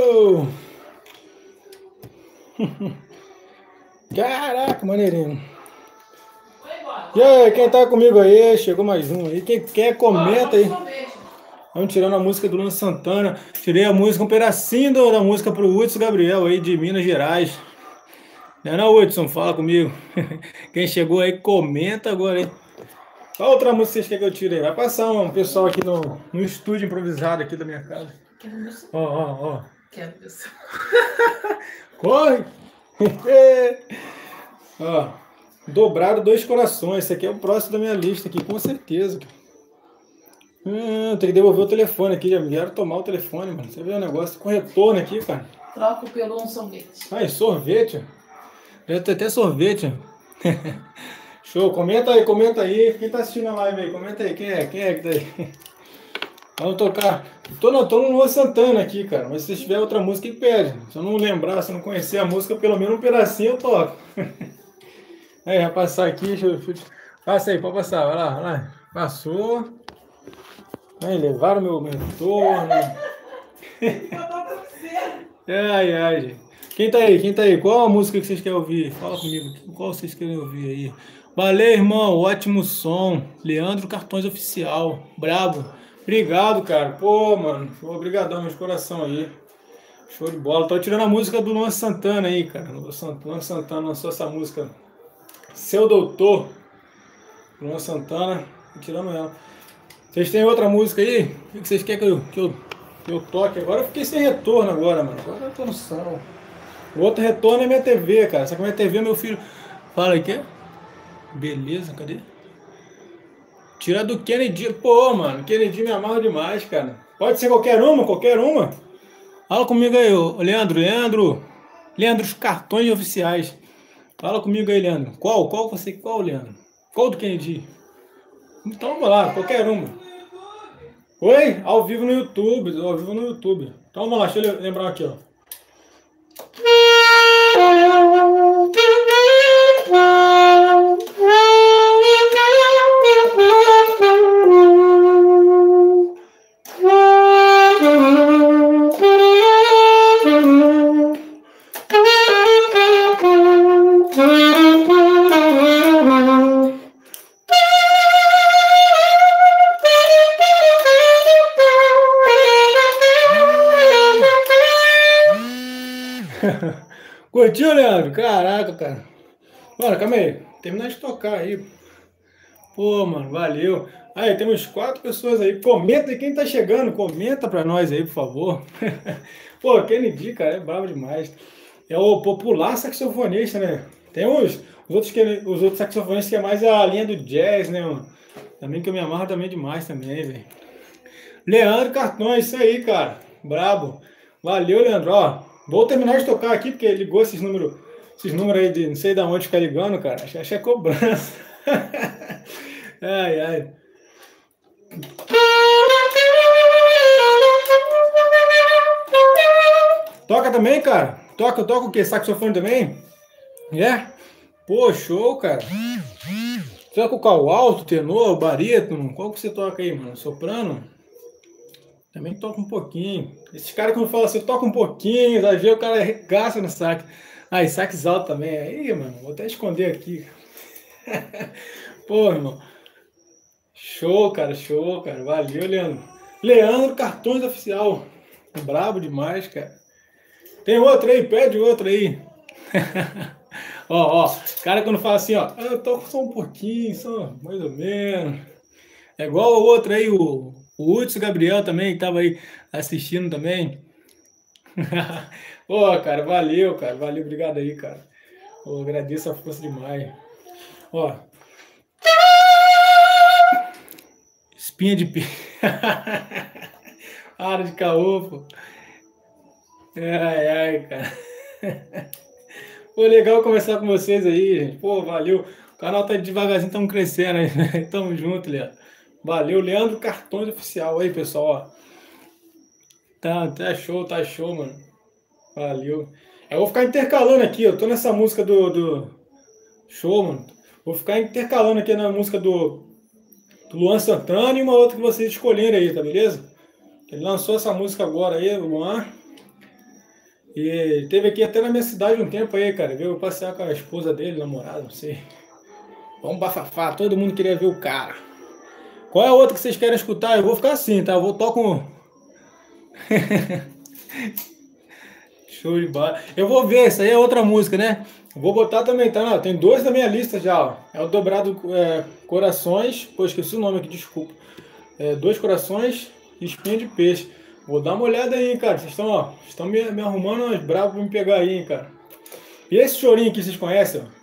Show! Caraca, maneirinho. E aí, quem tá comigo aí? Chegou mais um aí. Quem quer, comenta aí. Vamos tirando a música do Luan Santana. Tirei a música, um pedacinho da música pro Hudson Gabriel aí, de Minas Gerais. Não é não, Hudson? Fala comigo. Quem chegou aí, comenta agora aí. Qual outra música vocês querem que eu tire aí? Vai passar um pessoal aqui no, no estúdio improvisado aqui da minha casa. Ó, ó, ó. Quero isso. Corre! Ó, dobrado dois corações. Esse aqui é o próximo da minha lista aqui, com certeza. Hum, tem que devolver o telefone aqui. Já vieram tomar o telefone, mano. Você vê o negócio com retorno aqui, cara. Troco pelo um sorvete. Ai, sorvete. Deve ter até sorvete. Show. Comenta aí, comenta aí. Quem tá assistindo a live aí? Comenta aí. Quem é? Quem é que tá aí? Vamos tocar. Tô, não, tô no Luan Santana aqui, cara. Mas se tiver outra música, que pede. Se eu não lembrar, se eu não conhecer a música, pelo menos um pedacinho eu toco. Aí, vai passar aqui. Deixa eu... Passa aí, pode passar. Vai lá, vai lá. Passou. Aí, levaram meu retorno. Ai, ai, gente. Quem tá aí? Quem tá aí? Qual a música que vocês querem ouvir? Fala comigo. Qual vocês querem ouvir aí? Valeu, irmão. Ótimo som. Leandro Cartões Oficial. Brabo. Obrigado, cara. Pô, mano. Obrigadão, meu coração aí. Show de bola. Tô tirando a música do Luan Santana aí, cara. Luan Santana lançou essa música. Seu Doutor. Luan Santana. Tô tirando ela. Vocês têm outra música aí? O que vocês querem que eu, que eu, que eu toque? Agora eu fiquei sem retorno agora, mano. Agora eu tô no som. O outro retorno é minha T V, cara. Só que minha T V, meu filho... Fala aí, quê? Beleza, cadê? Tira do Kennedy. Pô, mano, Kennedy me amarra demais, cara. Pode ser qualquer uma, qualquer uma. Fala comigo aí, ô, Leandro, Leandro. Leandro, os cartões oficiais. Fala comigo aí, Leandro. Qual? Qual você? Qual, Leandro? Qual do Kennedy? Então vamos lá, qualquer uma. Oi? Ao vivo no YouTube. Ao vivo no YouTube. Então vamos lá, deixa eu lembrar aqui, ó. Curtiu, Leandro? Caraca, cara. Bora, calma aí. Terminar de tocar aí. Pô, mano, valeu. Aí, temos quatro pessoas aí. Comenta aí quem tá chegando. Comenta pra nós aí, por favor. Pô, Kennedy, cara, é bravo demais. É o popular saxofonista, né? Tem os, os, outros, que, os outros saxofonistas que é mais a linha do jazz, né, mano? Também que eu me amarro também demais também, velho. Leandro Cartões, isso aí, cara. Brabo. Valeu, Leandro. Ó, vou terminar de tocar aqui, porque ligou esses números, esses números aí de não sei de onde ficar ligando, cara. Acho, acho que é cobrança. Ai, ai. Toca também, cara? Toca, toca o quê? Saxofone também? É? Yeah? Pô, show, cara. Toca o qual? Alto, tenor, barítono? Qual que você toca aí, mano? Soprano? Também toca um pouquinho. Esses caras quando falam assim, toca um pouquinho, às vezes o cara arregaça no sax. Ah, e sax alto também. Aí, mano, vou até esconder aqui. Pô, irmão. Show, cara, show, cara. Valeu, Leandro. Leandro Cartões Oficial. Brabo demais, cara. Tem outro aí, pede outro aí. Ó, ó, cara quando fala assim, ó, eu toco só um pouquinho, só mais ou menos. É igual o outro aí, o, o Hudson Gabriel também, que tava aí assistindo também. Pô, cara, valeu, cara, valeu, obrigado aí, cara. Pô, agradeço a força demais. Ó. Espinha de peixe. Para de caô, pô. Ai, ai, cara. Pô, legal conversar com vocês aí, gente. Pô, valeu. O canal tá devagarzinho, estamos crescendo aí. Tamo junto, Leandro. Valeu, Leandro Cartões Oficial aí, pessoal. Ó. Tá, tá show, tá show, mano. Valeu. Eu vou ficar intercalando aqui, eu tô nessa música do, do... Show, mano. Vou ficar intercalando aqui na música do, do Luan Santana e uma outra que vocês escolherem aí, tá beleza? Ele lançou essa música agora aí, o Luan. E teve aqui até na minha cidade um tempo aí, cara. Veio passear com a esposa dele, namorada, não sei. Vamos bafafá, todo mundo queria ver o cara. Qual é a outra que vocês querem escutar? Eu vou ficar assim, tá? Eu vou tocar um... Show de bola. Eu vou ver, essa aí é outra música, né? Vou botar também, tá? Não, tem dois na minha lista já, ó. É o Dobrado é, Corações. Pô, esqueci o nome aqui, desculpa. É, Dois Corações e Espinha de Peixe. Vou dar uma olhada aí, hein, cara. Vocês estão, ó, estão me, me arrumando umas bravas pra me pegar aí, hein, cara. E esse chorinho aqui, vocês conhecem, ó?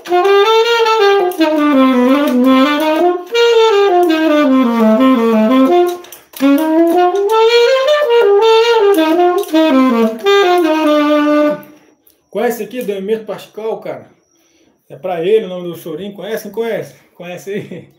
Conhece aqui do Hermeto Pascoal, cara? É pra ele o nome do chorinho. Conhece? Não conhece? Conhece aí?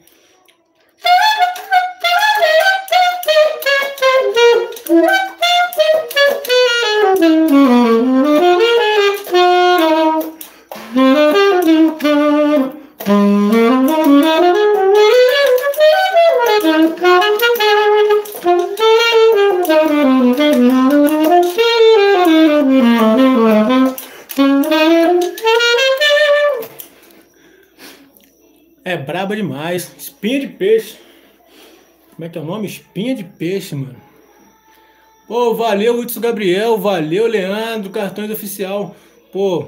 É braba demais. Espinha de peixe. Como é que é o nome? Espinha de peixe, mano. Pô, valeu, Hudson Gabriel. Valeu, Leandro. Cartões oficial. Pô.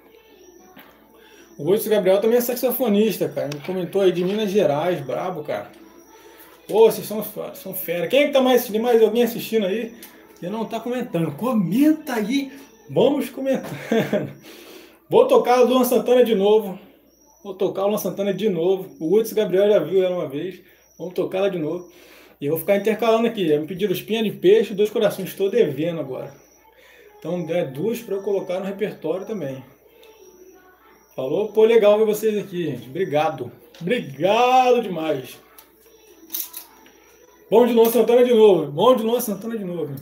O Hudson Gabriel também é saxofonista, cara. Ele comentou aí de Minas Gerais. Brabo, cara. Pô, vocês são, são fera. Quem é que tá mais assistindo? Mais alguém assistindo aí? E não tá comentando. Comenta aí. Vamos comentando. Vou tocar o Luan Santana de novo. Vou tocar o Luan Santana de novo. O Hudson Gabriel já viu ela uma vez. Vamos tocar ela de novo. E eu vou ficar intercalando aqui. Já me pediram Espinha de Peixe, Dois Corações. Estou devendo agora. Então é duas para eu colocar no repertório também. Falou? Pô, legal ver vocês aqui, gente. Obrigado. Obrigado demais. Bom de Luan Santana de novo. Bom de Luan Santana de novo.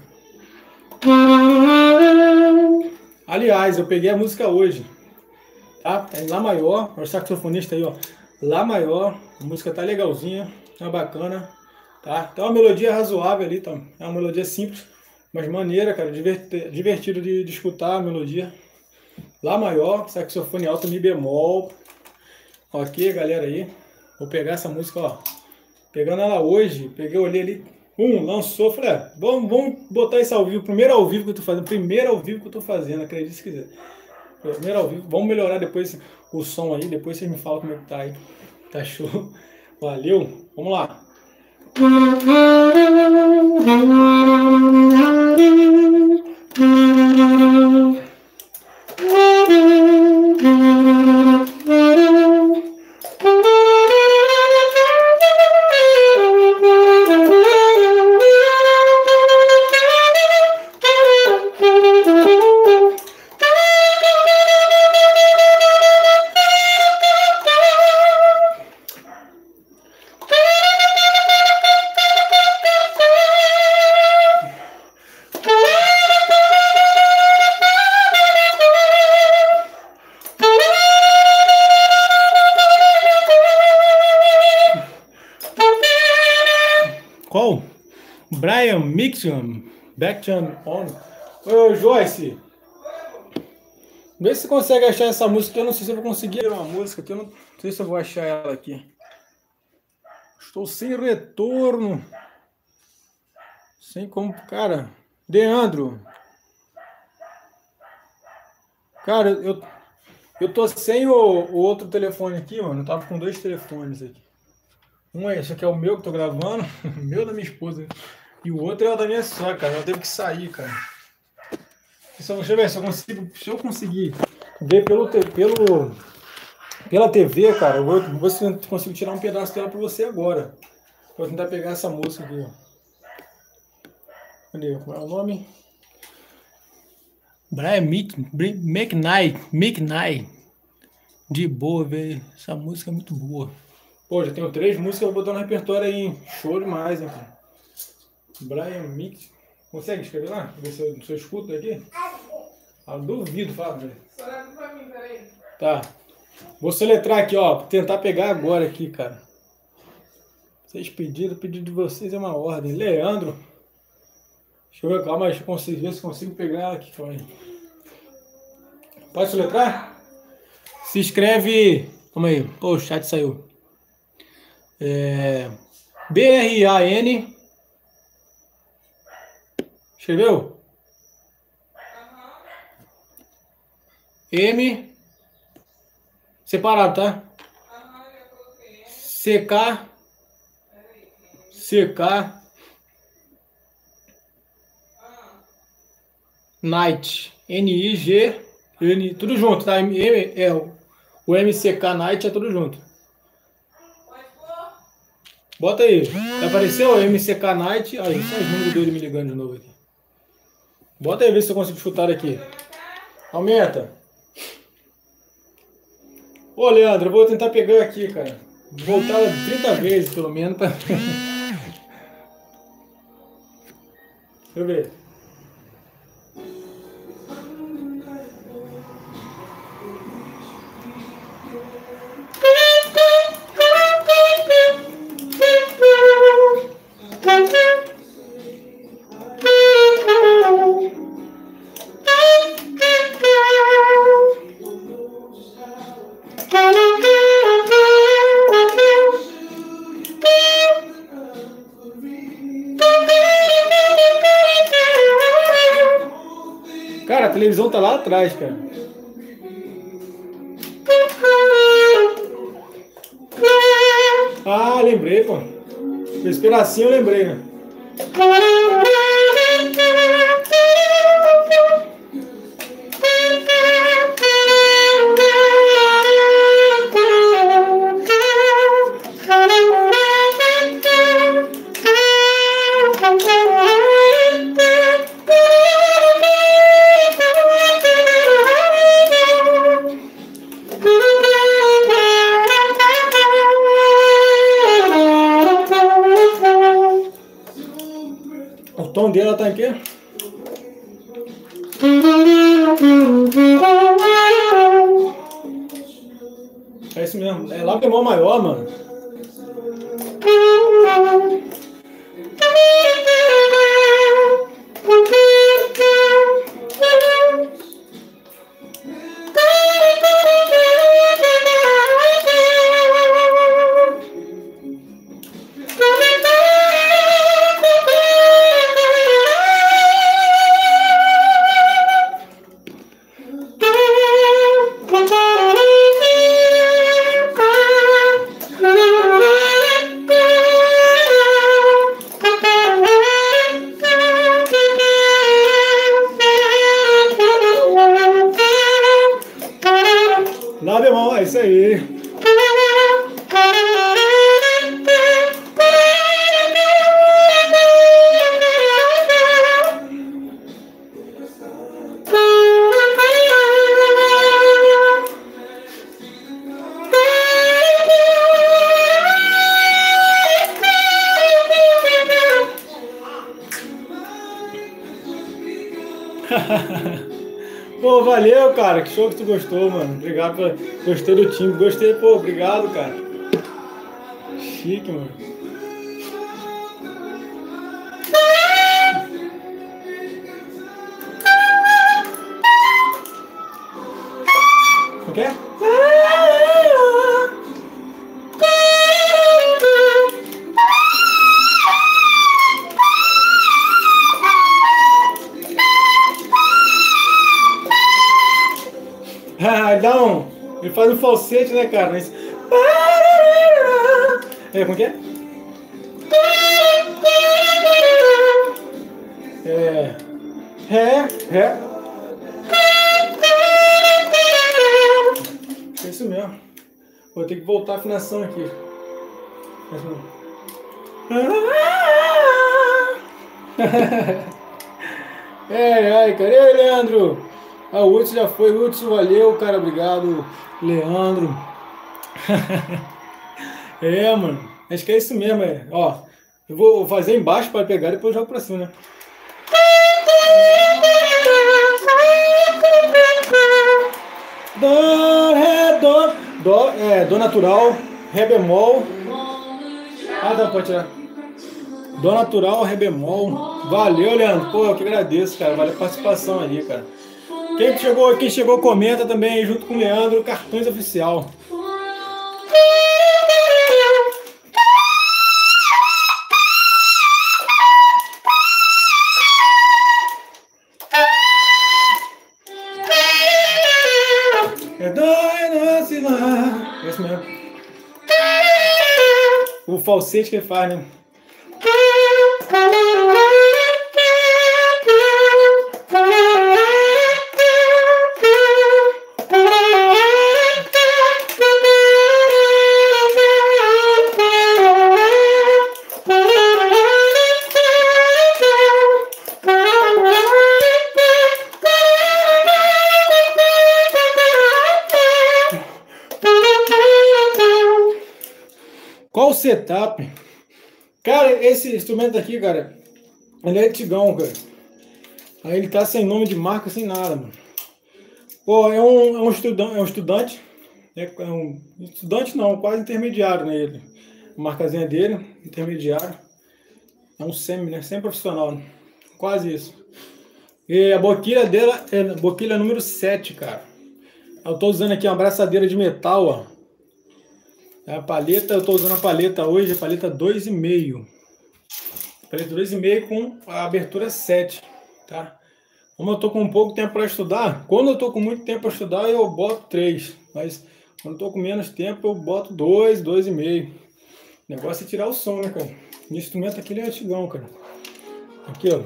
Aliás, eu peguei a música hoje. Tá? É em Lá maior. O saxofonista aí, ó. Lá maior. A música tá legalzinha. Tá bacana. Tá? Tá uma melodia razoável ali. Tá? É uma melodia simples, mas maneira, cara. Divertido, divertido de, de escutar a melodia. Lá maior. Saxofone alto, Mi bemol. Ok, galera aí. Vou pegar essa música, ó. Pegando ela hoje. Peguei, olhei ali. Um, lançou. Falei, ah, vamos, vamos botar isso ao vivo. Primeiro ao vivo que eu tô fazendo. Primeiro ao vivo que eu tô fazendo. Acredite se quiser. Primeiro ao vivo. Vamos melhorar depois o som aí. Depois vocês me falam como é que tá aí. Tá show. Valeu. Vamos lá. Qual? Brian Mixon, Backchan On. Ô, Joyce, vê se você consegue achar essa música. Eu não sei se eu vou conseguir uma música aqui. Eu não sei se eu vou achar ela aqui. Estou sem retorno. Sem como. Cara, Leandro. Cara, eu, eu tô sem o, o outro telefone aqui, mano. Eu tava com dois telefones aqui. Um é esse aqui, é o meu que tô gravando, o meu da minha esposa. E o outro é o da minha sogra, cara. Ela teve que sair, cara. Deixa eu ver se eu consigo, se eu conseguir ver pelo, pelo, pela T V, cara. Eu vou, vou ver se eu consigo tirar um pedaço dela pra você agora. Vou tentar pegar essa música aqui, ó. Cadê? Qual é o nome? Brian McKnight. McKnight. De boa, velho. Essa música é muito boa. Pô, já tenho três músicas, eu vou botar no repertório aí, hein? Show demais, hein, cara. Brian Mix. Consegue escrever lá? Ver se eu, se eu escuto aqui? Ah, duvido, fala, velho. Soleta pra mim, peraí. Tá. Vou soletrar aqui, ó. Vou tentar pegar agora aqui, cara. Vocês pediram, o pedido de vocês é uma ordem. Leandro. Deixa eu ver, calma, deixa eu conseguir ver se consigo pegar aqui. Calma aí. Pode soletrar? Se escreve... Calma aí. Pô, o chat saiu. É, B R A N. Escreveu? M. Separado, tá? C K. C K. Night. N I G. N, tudo junto, tá? M, é, o M C K Night é tudo junto. Bota aí. Apareceu o M C K Night. Aí, só os números dele me ligando de novo aqui. Bota aí, vê se eu consigo chutar aqui. Aumenta. Ô, Leandro, eu vou tentar pegar aqui, cara. Voltar trinta vezes, pelo menos. Pra... Deixa eu ver. Cara, a televisão tá lá atrás, cara. Ah, lembrei, pô. Esse pedacinho eu lembrei, né? O tom dela tá aqui. É isso mesmo. É lá bemol maior, mano. Lá bemol, é isso aí. Pô, valeu, cara. Que show que tu gostou, mano. Obrigado por... Gostei do time. Gostei, pô. Obrigado, cara. Chique, mano. O quê? Ah, dá um... Ele faz um falsete, né, cara? Mas... É, como que é? É... Ré, ré. É isso mesmo. Vou ter que voltar a afinação aqui. É, ai, cara. E aí, Leandro? Ah, o Hudson já foi. Hudson, valeu, cara. Obrigado, Leandro. É, mano. Acho que é isso mesmo, é. Ó, eu vou fazer embaixo para pegar e depois eu jogo pra cima, né? Dó, ré, dó. Dó, é, dó natural, ré bemol. Ah, dá, pode tirar. Dó natural, ré bemol. Valeu, Leandro. Pô, eu que agradeço, cara. Valeu a participação aí, cara. Quem chegou, quem chegou, comenta também aí, junto com o Leandro, Cartões Oficial. É doido, se lá. Esse mesmo. O falsete que ele faz, né? Qual o setup? Cara, esse instrumento aqui, cara, ele é antigão, cara. Aí ele tá sem nome de marca, sem nada, mano. Pô, é um, é um, estudante, é um estudante, é um estudante não, quase intermediário, né, ele. A marcazinha dele, intermediário. É um semi, né, semi-profissional, né? Quase isso. E a boquilha dela é a boquilha número sete, cara. Eu tô usando aqui uma abraçadeira de metal, ó. A paleta, eu tô usando a paleta hoje, a paleta dois e meio. Paleta dois e meio com a abertura sete, tá? Como eu tô com pouco tempo para estudar, quando eu tô com muito tempo para estudar, eu boto três. Mas quando eu tô com menos tempo, eu boto dois, dois e meio. O negócio é tirar o som, né, cara? O instrumento aqui ele é antigão, cara. Aqui, ó.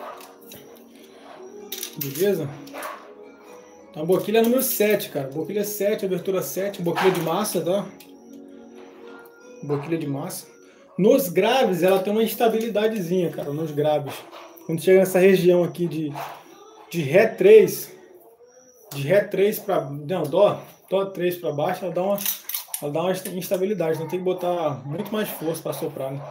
Beleza? Então a boquilha é número sete, cara. Boquilha sete, abertura sete, boquilha de massa, tá? Boquilha de massa. Nos graves, ela tem uma instabilidadezinha, cara, nos graves. Quando chega nessa região aqui de, de Ré três, de Ré três para não, Dó, Dó três para baixo, ela dá uma, ela dá uma instabilidade. Não tem que botar muito mais força para soprar, né?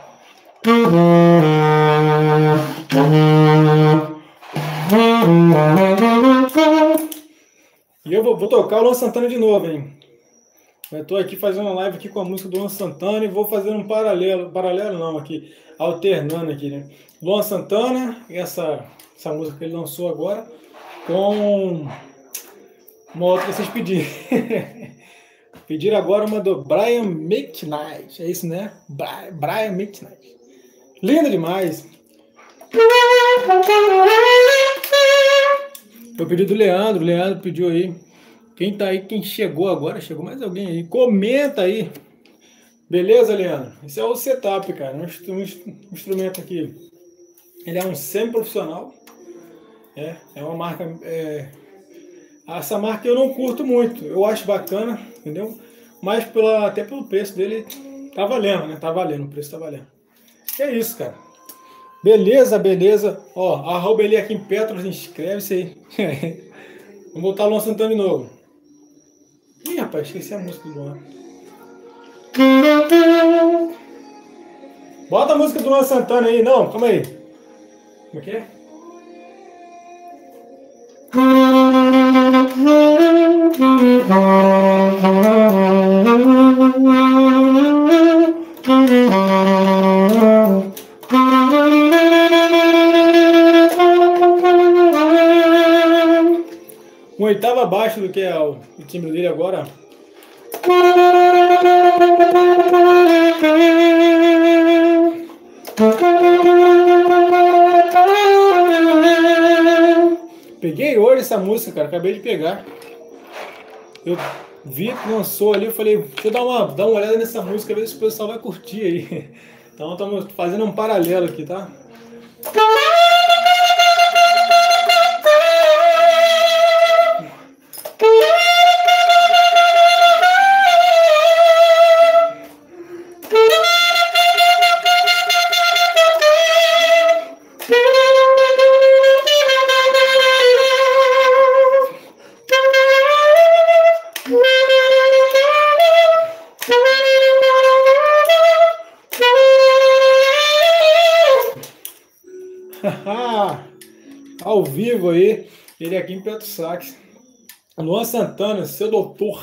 E eu vou, vou tocar o Luan Santana de novo, hein? Eu estou aqui fazendo uma live aqui com a música do Luan Santana e vou fazer um paralelo, paralelo não, aqui, alternando aqui, né? Luan Santana, essa, essa música que ele lançou agora, com uma outra que vocês pediram. Pediram agora uma do Brian McKnight, é isso, né? Brian McKnight. Linda demais. Eu pedi do Leandro, o Leandro pediu aí. Quem tá aí, quem chegou agora, chegou mais alguém aí, comenta aí. Beleza, Leandro? Esse é o setup, cara, um instrumento aqui. Ele é um semi-profissional. É, é uma marca... É... Essa marca eu não curto muito, eu acho bacana, entendeu? Mas pela, até pelo preço dele, tá valendo, né? Tá valendo, o preço tá valendo. É isso, cara. Beleza, beleza. Ó, arroba ele aqui em Petros, inscreve-se aí. Vamos voltar o Luan Santana de novo. Ih, rapaz, esqueci a música do Luan. Bota a música do Luan Santana aí. Não, calma aí. Como é que é? Um oitavo abaixo do que é o, o timbre dele agora. Peguei hoje essa música, cara. Acabei de pegar. Eu vi que lançou ali. Eu falei, deixa eu dar uma, dar uma olhada nessa música, ver se o pessoal vai curtir aí. Então estamos fazendo um paralelo aqui, tá? Ao vivo aí, ele aqui em Petro Sax. Luan Santana, seu doutor.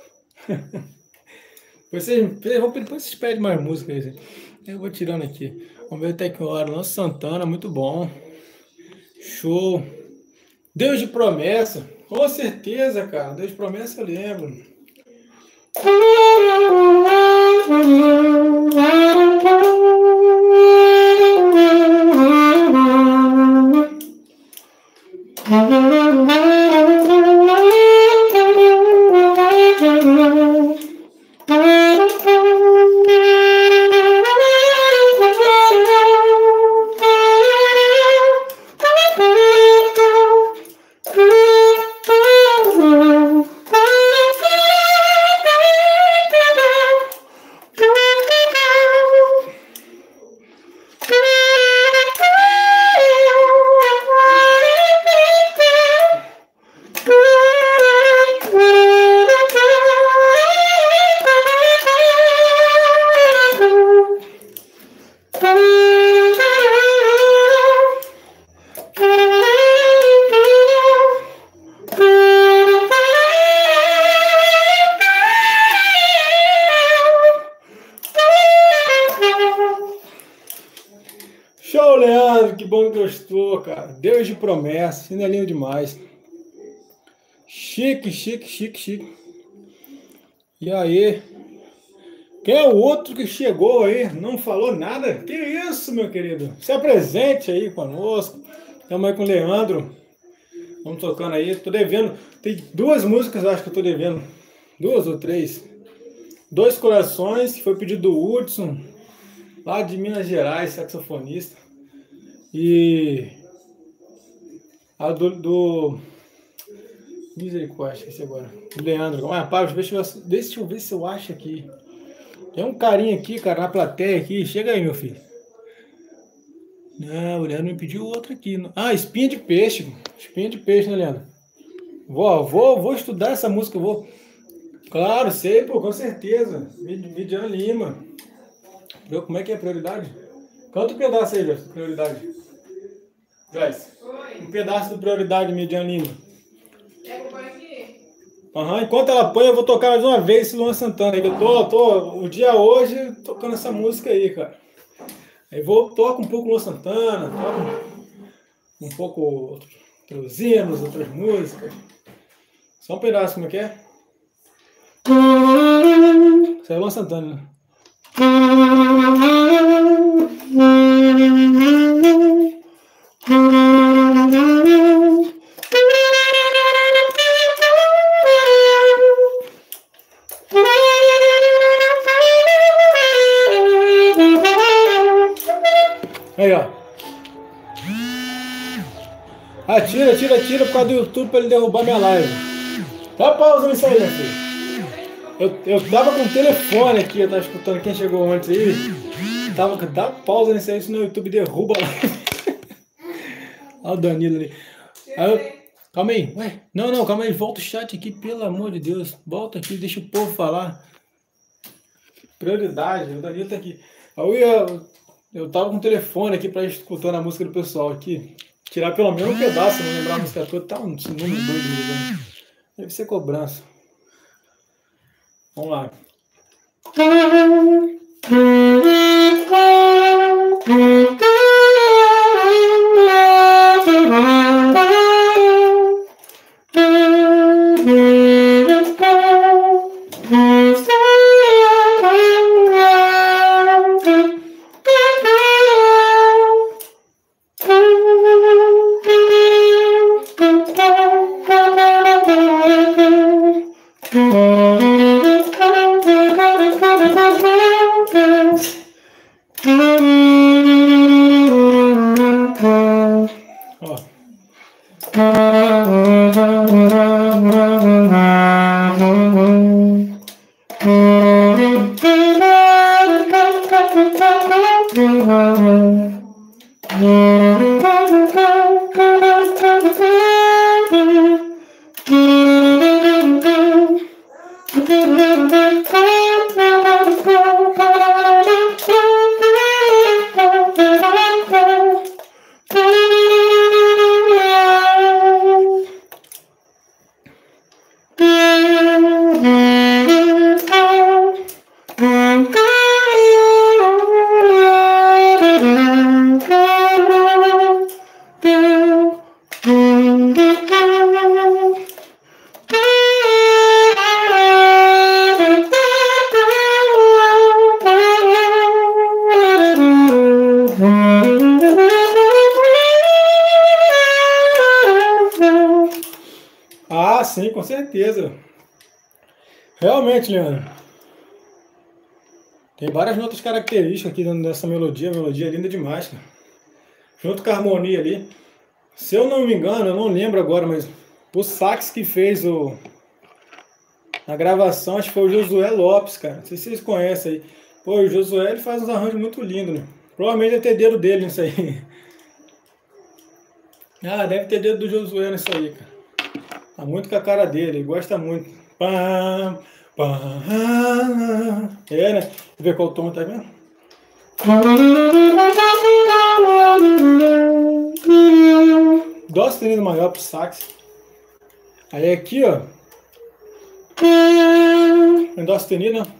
Vocês, depois vocês pedem mais música aí. Eu vou tirando aqui. Vamos ver até que hora. Luan Santana, muito bom. Show. Deus de promessa. Com certeza, cara. Deus de promessa eu lembro. Show, Leandro, que bom que gostou, cara. Deus de promessa, ainda é lindo demais. Chique, chique, chique, chique. E aí? Quem é o outro que chegou aí? Não falou nada? Que isso, meu querido? Se apresente aí conosco. Estamos aí com o Leandro. Vamos tocando aí. Tô devendo. Tem duas músicas, acho que eu tô devendo. Duas ou três. Dois Corações, que foi pedido do Hudson, lá de Minas Gerais, saxofonista. E a do, do Misericórdia, esqueci agora. Do Leandro. Ah, para, deixa eu, deixa eu ver se eu acho aqui. Tem um carinha aqui, cara, na plateia aqui. Chega aí, meu filho. Não, o Leandro me pediu outro aqui. Ah, Espinha de Peixe. Espinha de Peixe, né, Leandro? Vou, vou, vou estudar essa música, eu vou. Claro, sei, pô, com certeza. Midian Lima. Como é que é a prioridade? Canta um pedaço aí, Joyce, prioridade. Joyce, um pedaço do prioridade, Midian Lima. Quer que eu ponha aqui? Aham, enquanto ela põe, eu vou tocar mais uma vez esse Luan Santana. Eu tô, tô, o dia hoje, tocando essa música aí, cara. Aí vou, toco um pouco Luan Santana, toco um pouco outros hinos, outras músicas. Só um pedaço, como é que é? Isso é Luan Santana, né? Aí, ó. Ah, tira, tira, tira por causa do YouTube pra ele derrubar minha live. Dá pausa nisso aí, meu filho. Eu, eu tava com o telefone aqui, eu tava escutando quem chegou antes aí. Tava, dá pausa nisso aí, senão o YouTube derruba lá. Olha o Danilo ali. Aí eu, calma aí, ué. Não, não, calma aí, volta o chat aqui, pelo amor de Deus. Volta aqui, deixa o povo falar. Prioridade, o Danilo tá aqui. Aí eu, ia, eu tava com o telefone aqui pra ir escutando a música do pessoal aqui. Tirar pelo menos um pedaço, não lembrar a música toda. Tá um número doido, né? Deve ser cobrança. Vamos lá. Ah, sim, com certeza. Realmente, Leandro. Tem várias notas características aqui dentro dessa melodia. A melodia é linda demais, cara. Junto com a harmonia ali. Se eu não me engano, eu não lembro agora, mas o sax que fez o, a gravação, acho que foi o Josué Lopes, cara. Não sei se vocês conhecem aí. Pô, o Josué ele faz uns arranjos muito lindos, né? Provavelmente deve ter dedo dele nisso aí. Ah, deve ter dedo do Josué nisso aí, cara. Tá muito com a cara dele, ele gosta muito. Pam, pam, é, né? Deixa eu ver qual tom tá vendo? Dó sustenido maior pro sax. Aí aqui, ó. É dó sustenido, né?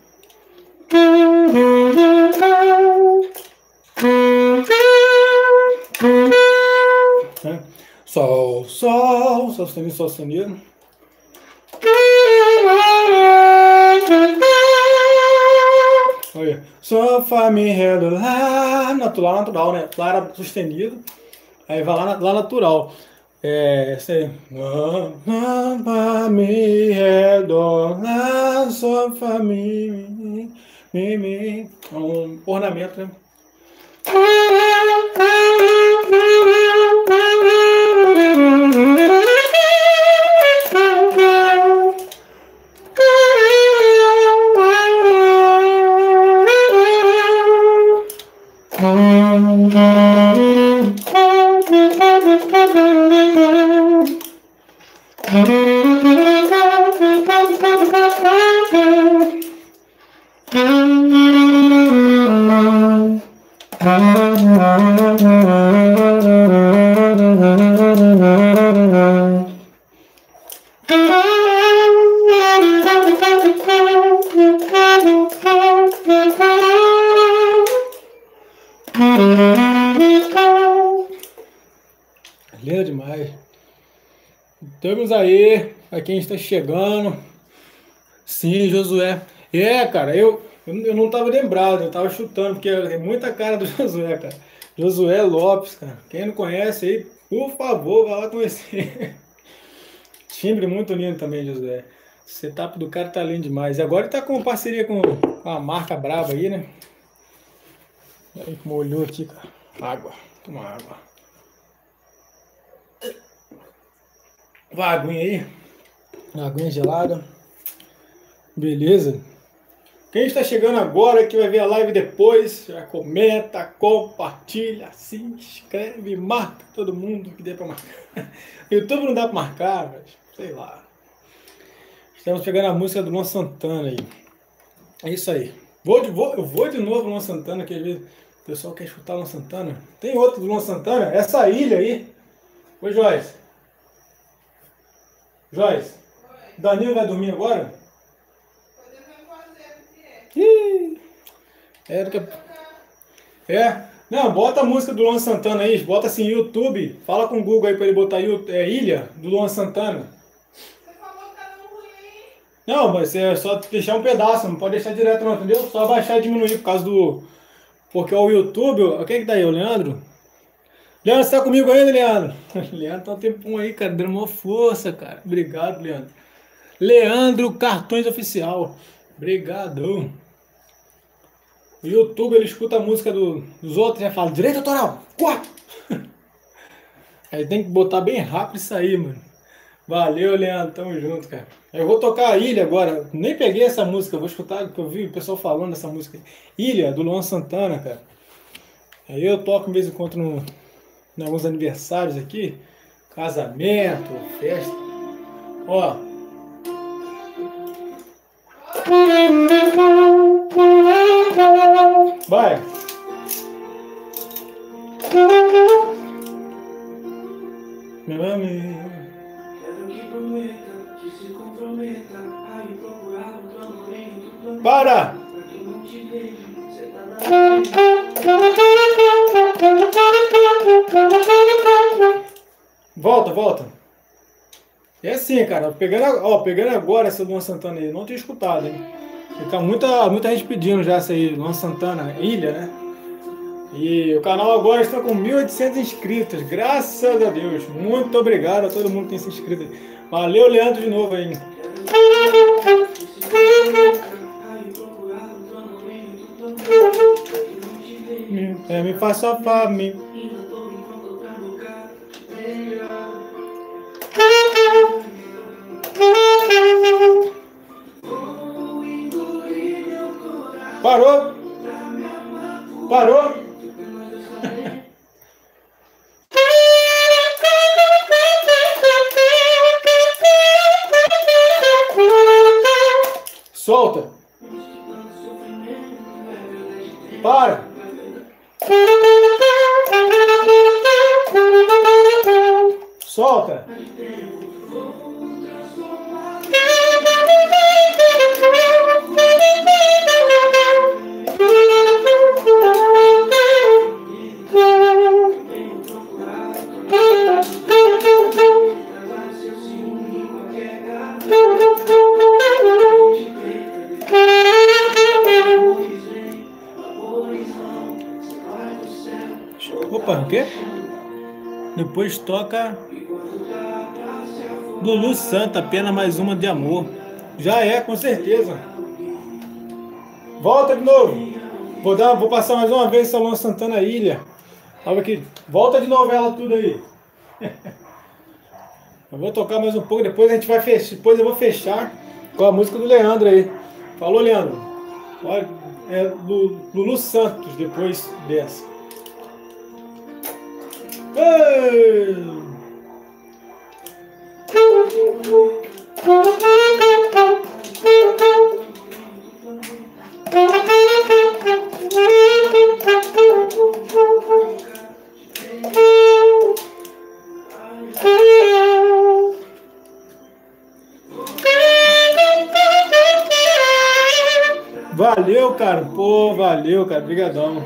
É. Sol, sol, sol sustenido, sol sustenido. Olha. Sol, fá, mi, ré, do, lá, natural, natural, né? Lá era sustenido. Aí vai lá, lá natural. É, esse aí. Lá, fá, mi, ré, do, lá, sol, fá, mi, mi, mi, mi. É um ornamento, né? Lindo demais. Estamos aí, a quem está chegando. Sim, Josué. É, cara, eu, eu, eu não estava lembrado, eu estava chutando, porque é muita cara do Josué, cara. Josué Lopes, cara. Quem não conhece aí, por favor, vai lá conhecer. Timbre muito lindo também, Josué. O setup do cara tá lindo demais. E agora ele tá com parceria com a marca brava aí, né? Aí, molhou aqui, cara. Água. Toma água. Vai, aguinha aí. Aguinha gelada. Beleza. Quem está chegando agora, que vai ver a live depois, já comenta, compartilha, se inscreve, marca todo mundo que dê para marcar. YouTube não dá para marcar, mas sei lá. Estamos pegando a música do Luan Santana aí. É isso aí. Vou de, vou, eu vou de novo no Luan Santana, que às vezes o pessoal quer escutar o Luan Santana. Tem outro do Luan Santana? Essa ilha aí. Oi, Joyce. Joyce. Danilo vai dormir agora? Ih, é, do que... é, não, bota a música do Luan Santana aí, bota assim, YouTube, fala com o Google aí pra ele botar aí, é, Ilha, do Luan Santana. Você falou que tá no ruim aí. Não, mas é só deixar um pedaço, não pode deixar direto não, entendeu? Só baixar e diminuir por causa do... Porque o YouTube, o que é que tá aí, o Leandro? Leandro, você tá comigo ainda, Leandro? Leandro tá um tempão aí, cara, dando uma força, cara. Obrigado, Leandro. Leandro Cartões Oficial. Obrigado. O YouTube, ele escuta a música do, dos outros e fala, direito autoral, quatro. Aí tem que botar bem rápido isso aí, mano. Valeu, Leandro, tamo junto, cara. Eu vou tocar a Ilha agora, nem peguei essa música, vou escutar, porque eu vi o pessoal falando dessa música. Ilha, do Luan Santana, cara. Aí eu toco de vez em quando no, em alguns aniversários aqui, casamento, festa. Ó. Vai. Meu amigo. Quero que prometa, que se comprometa a me procurar no trampolim do planeta. Para! Pra que eu não te vejo, você tá na Volta, volta. É assim, cara. Pegando, ó, pegando agora essa do Luan Santana aí. Não tinha escutado, hein? Fica muita, muita gente pedindo já essa aí. Luan Santana, Ilha, né? E o canal agora está com mil e oitocentos inscritos, graças a Deus. Muito obrigado a todo mundo que tem se inscrito. Valeu, Leandro, de novo aí. É, me faça a mim. Parou? Parou? Solta. Para. Solta. Opa, o quê? Depois toca Lulu Santa, apenas mais uma de amor. Já é, com certeza. Volta de novo. Vou, dar, vou passar mais uma vez Luan Santana Ilha. Olha aqui. Volta de novo ela tudo aí. Eu vou tocar mais um pouco, depois a gente vai fechar. Depois eu vou fechar com a música do Leandro aí. Falou, Leandro. Olha, é Lulu Santos depois dessa. Ei! Valeu, cara. Pô, valeu, cara. Obrigadão.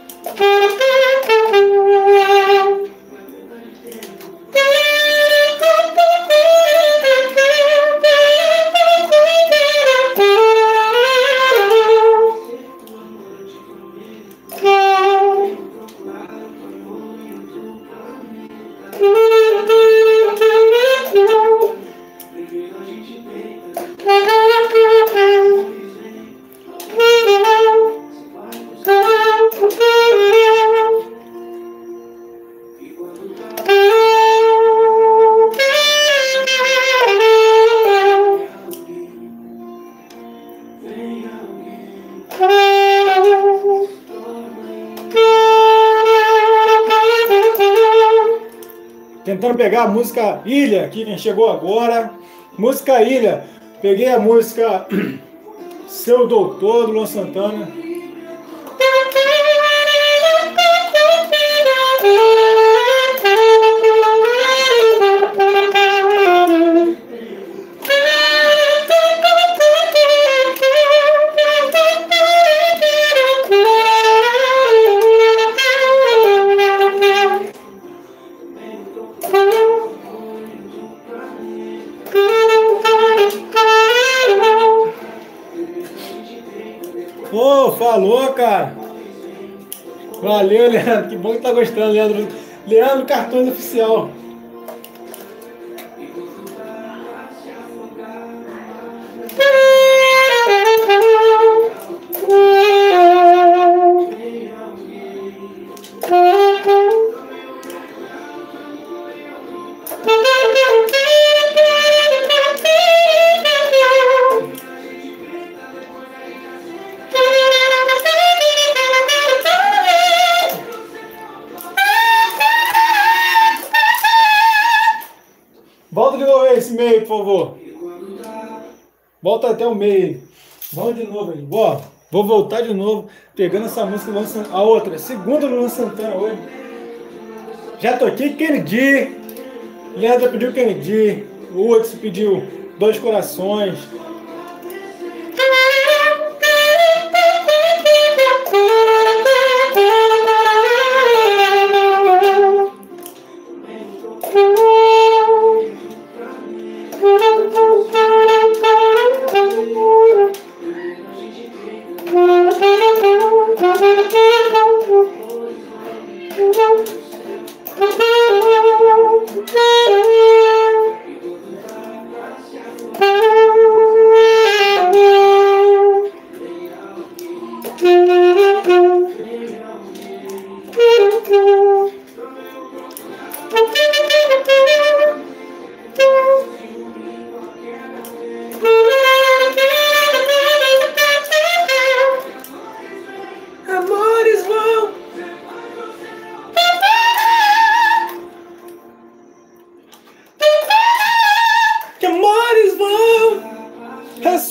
Tentando pegar a música Ilha, aqui quem chegou agora. Música Ilha. Peguei a música Seu Doutor, do Luan Santana. Ô, falou, cara. Valeu, Leandro. Que bom que tá gostando, Leandro. Leandro Cartões Oficial. Volta de novo aí esse meio, por favor. Volta até o meio. Vamos de novo aí. Boa. Vou voltar de novo, pegando essa música do Luan Santana. A outra, segunda do Luan Santana hoje. Já toquei Kennedy. Leandro pediu Kennedy. O Hudson pediu Dois Corações.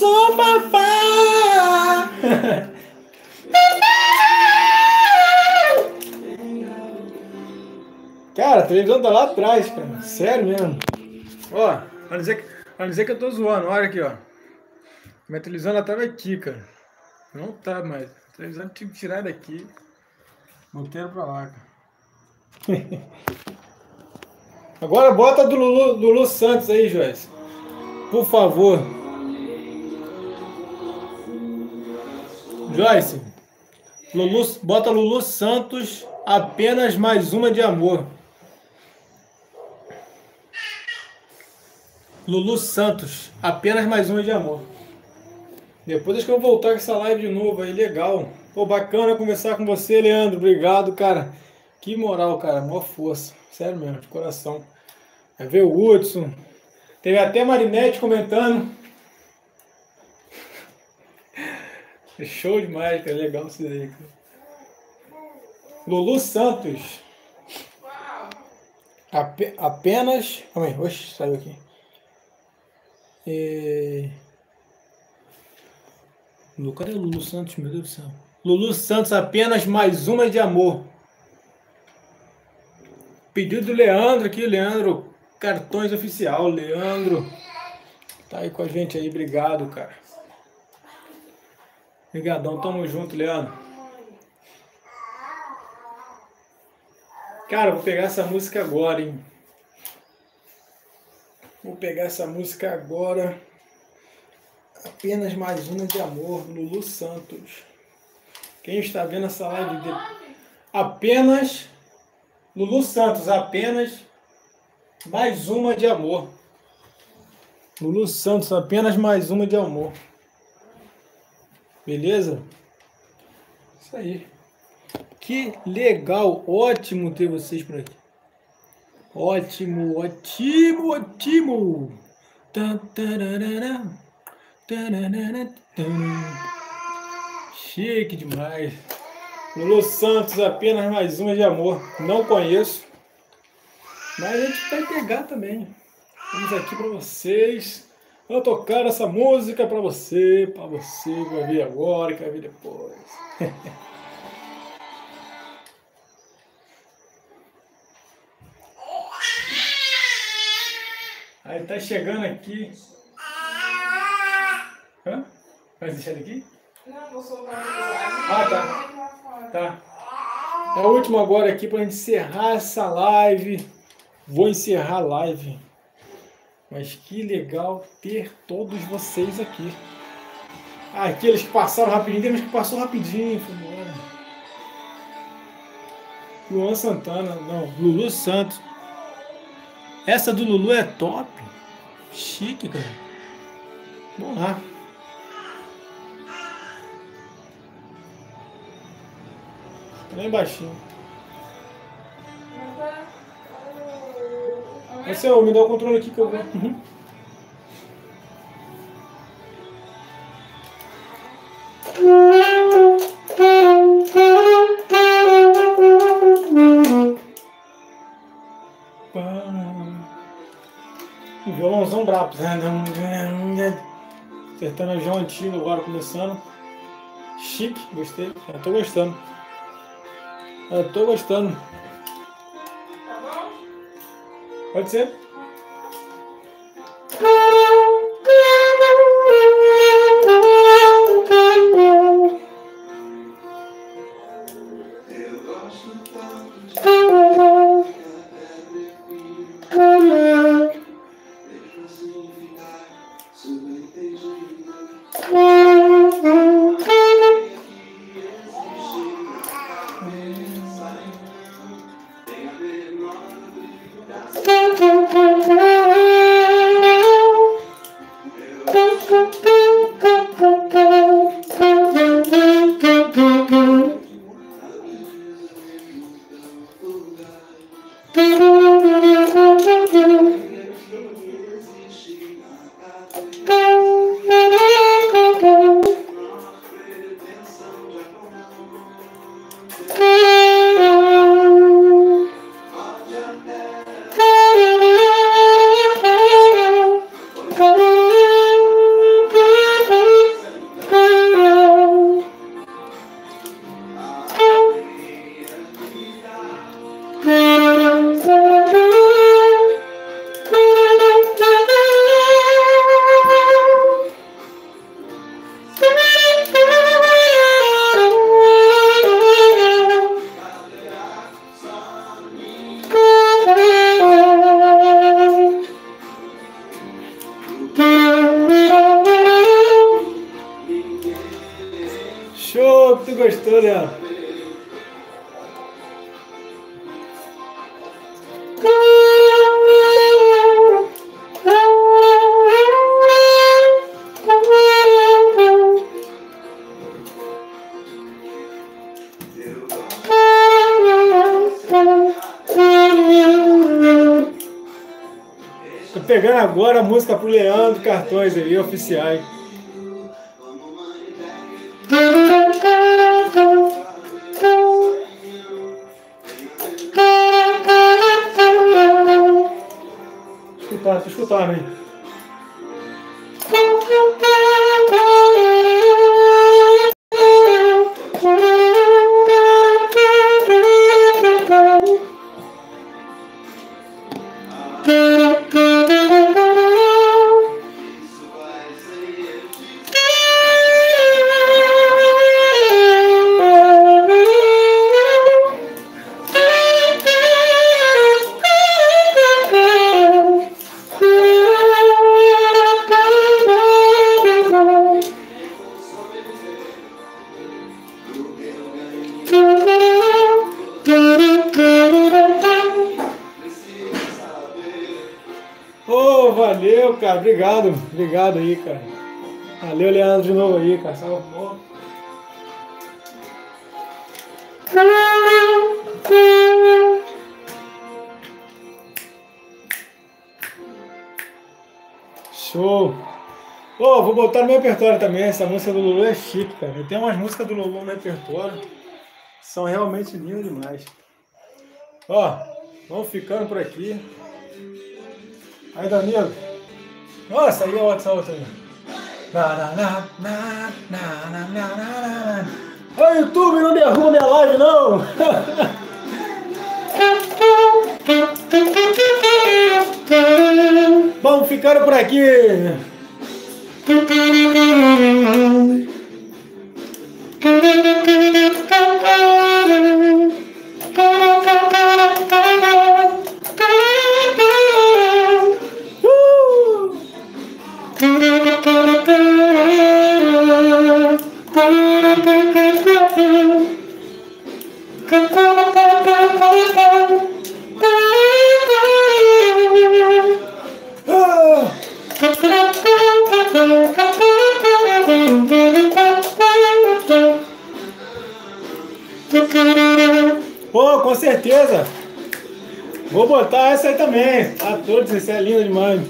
sou papá. Cara, a televisão tá lá atrás, cara. Sério mesmo. Ó, vai dizer que, vai dizer que eu tô zoando. Olha aqui, ó. Minha televisão ela tava aqui, cara. Não tá mais. A televisão tive que tirar daqui. Botei ela pra lá, cara. Agora bota do Lulu, do Lulu Santos aí, Joyce. Por favor. Joyce. Lulu, bota Lulu Santos, apenas mais uma de amor. Lulu Santos, apenas mais uma de amor. Depois acho que eu vou voltar com essa live de novo aí, legal. Pô, bacana conversar com você, Leandro. Obrigado, cara. Que moral, cara. Maior força. Sério mesmo, de coração. Vai ver o Hudson. Teve até Marinette comentando. Show demais, cara. Legal isso aí, cara. Lulu Santos. Ape- apenas. Calma aí, oxe, saiu aqui. É... Lu- Cadê o Lulu Santos, meu Deus do céu? Lulu Santos, apenas mais uma de amor. Pedido do Leandro aqui, Leandro. Cartões oficial, Leandro. Tá aí com a gente aí, obrigado, cara. Obrigadão, tamo junto, Leandro. Cara, vou pegar essa música agora, hein? Vou pegar essa música agora. Apenas mais uma de amor, Lulu Santos. Quem está vendo essa live de... Apenas Lulu Santos, apenas mais uma de amor. Lulu Santos, apenas mais uma de amor. Beleza? Isso aí. Que legal, ótimo ter vocês por aqui. Ótimo, ótimo, ótimo. Tan, tararara, tararara, tan. Chique demais. Lulu Santos, apenas mais uma de amor. Não conheço, mas a gente vai pegar também. Vamos aqui para vocês. Vou tocar essa música para você, para você que vai ver agora, que vai ver depois. Aí tá chegando aqui. Hã? Vai deixar ele aqui? Não, vou soltar o Ah, tá. Tá. É o último agora aqui pra gente encerrar essa live. Vou encerrar a live. Mas que legal ter todos vocês aqui. Ah, aqueles que passaram rapidinho, temos que passou rapidinho. Foi embora. Luan Santana, não, Lulu Santos. Essa do Lulu é top. Chique, cara. Vamos lá. Bem baixinho. Esse é o, me dá o controle aqui que eu vou. Uhum. Um violãozão brabo. Sertanejão antigo agora começando. Chique, gostei. Já tô gostando. Já tô gostando. Tá bom? Pode ser? gostou, Leandro? Tô pegando agora a música pro Leandro Cartões aí, oficiais. Escutar, deixa eu escutar, né? Ô, valeu, cara. Obrigado. Obrigado aí, cara. Valeu, Leandro, de novo aí, cara. Salve, pô. Show. Ô, vou botar no meu repertório também. Essa música do Lulu é chique, cara. Eu tenho umas músicas do Lulu no repertório. São realmente lindas demais. Ó, vamos ficando por aqui. Aí, Danilo. Nossa, aí é outra, essa outra aí. Ô, YouTube, não derruba minha live, não! Vamos ficando por aqui. Pô, com certeza. Vou botar essa aí também. A todos, essa é linda demais.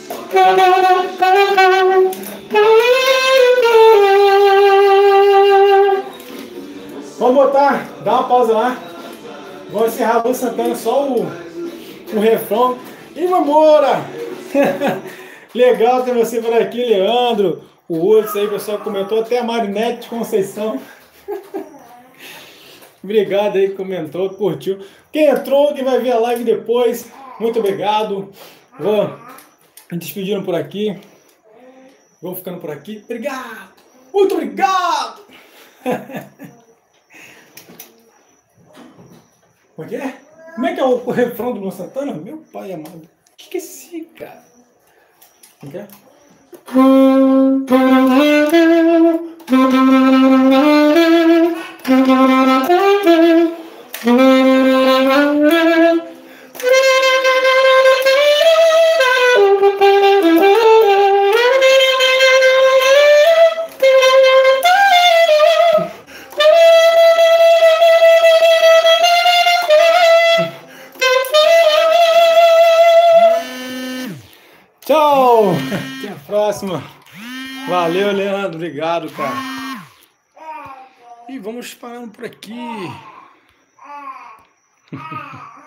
Vamos botar, dá uma pausa lá. Vamos encerrar a Lu Santana só o, o refrão. E vamos embora! Legal ter você por aqui, Leandro. O outro aí, o pessoal comentou. Até a Marinete Conceição. Obrigado aí que comentou, curtiu. Quem entrou, quem vai ver a live depois, muito obrigado. Vou me despedindo por aqui. Vou ficando por aqui. Obrigado! Muito obrigado! Como é que é? Como é que é o, o refrão do Luan Santana? Meu pai amado. O que, que é esse, cara? Como é que é? Tchau! Até a próxima. Valeu, Leandro. Obrigado, cara. E vamos parando por aqui.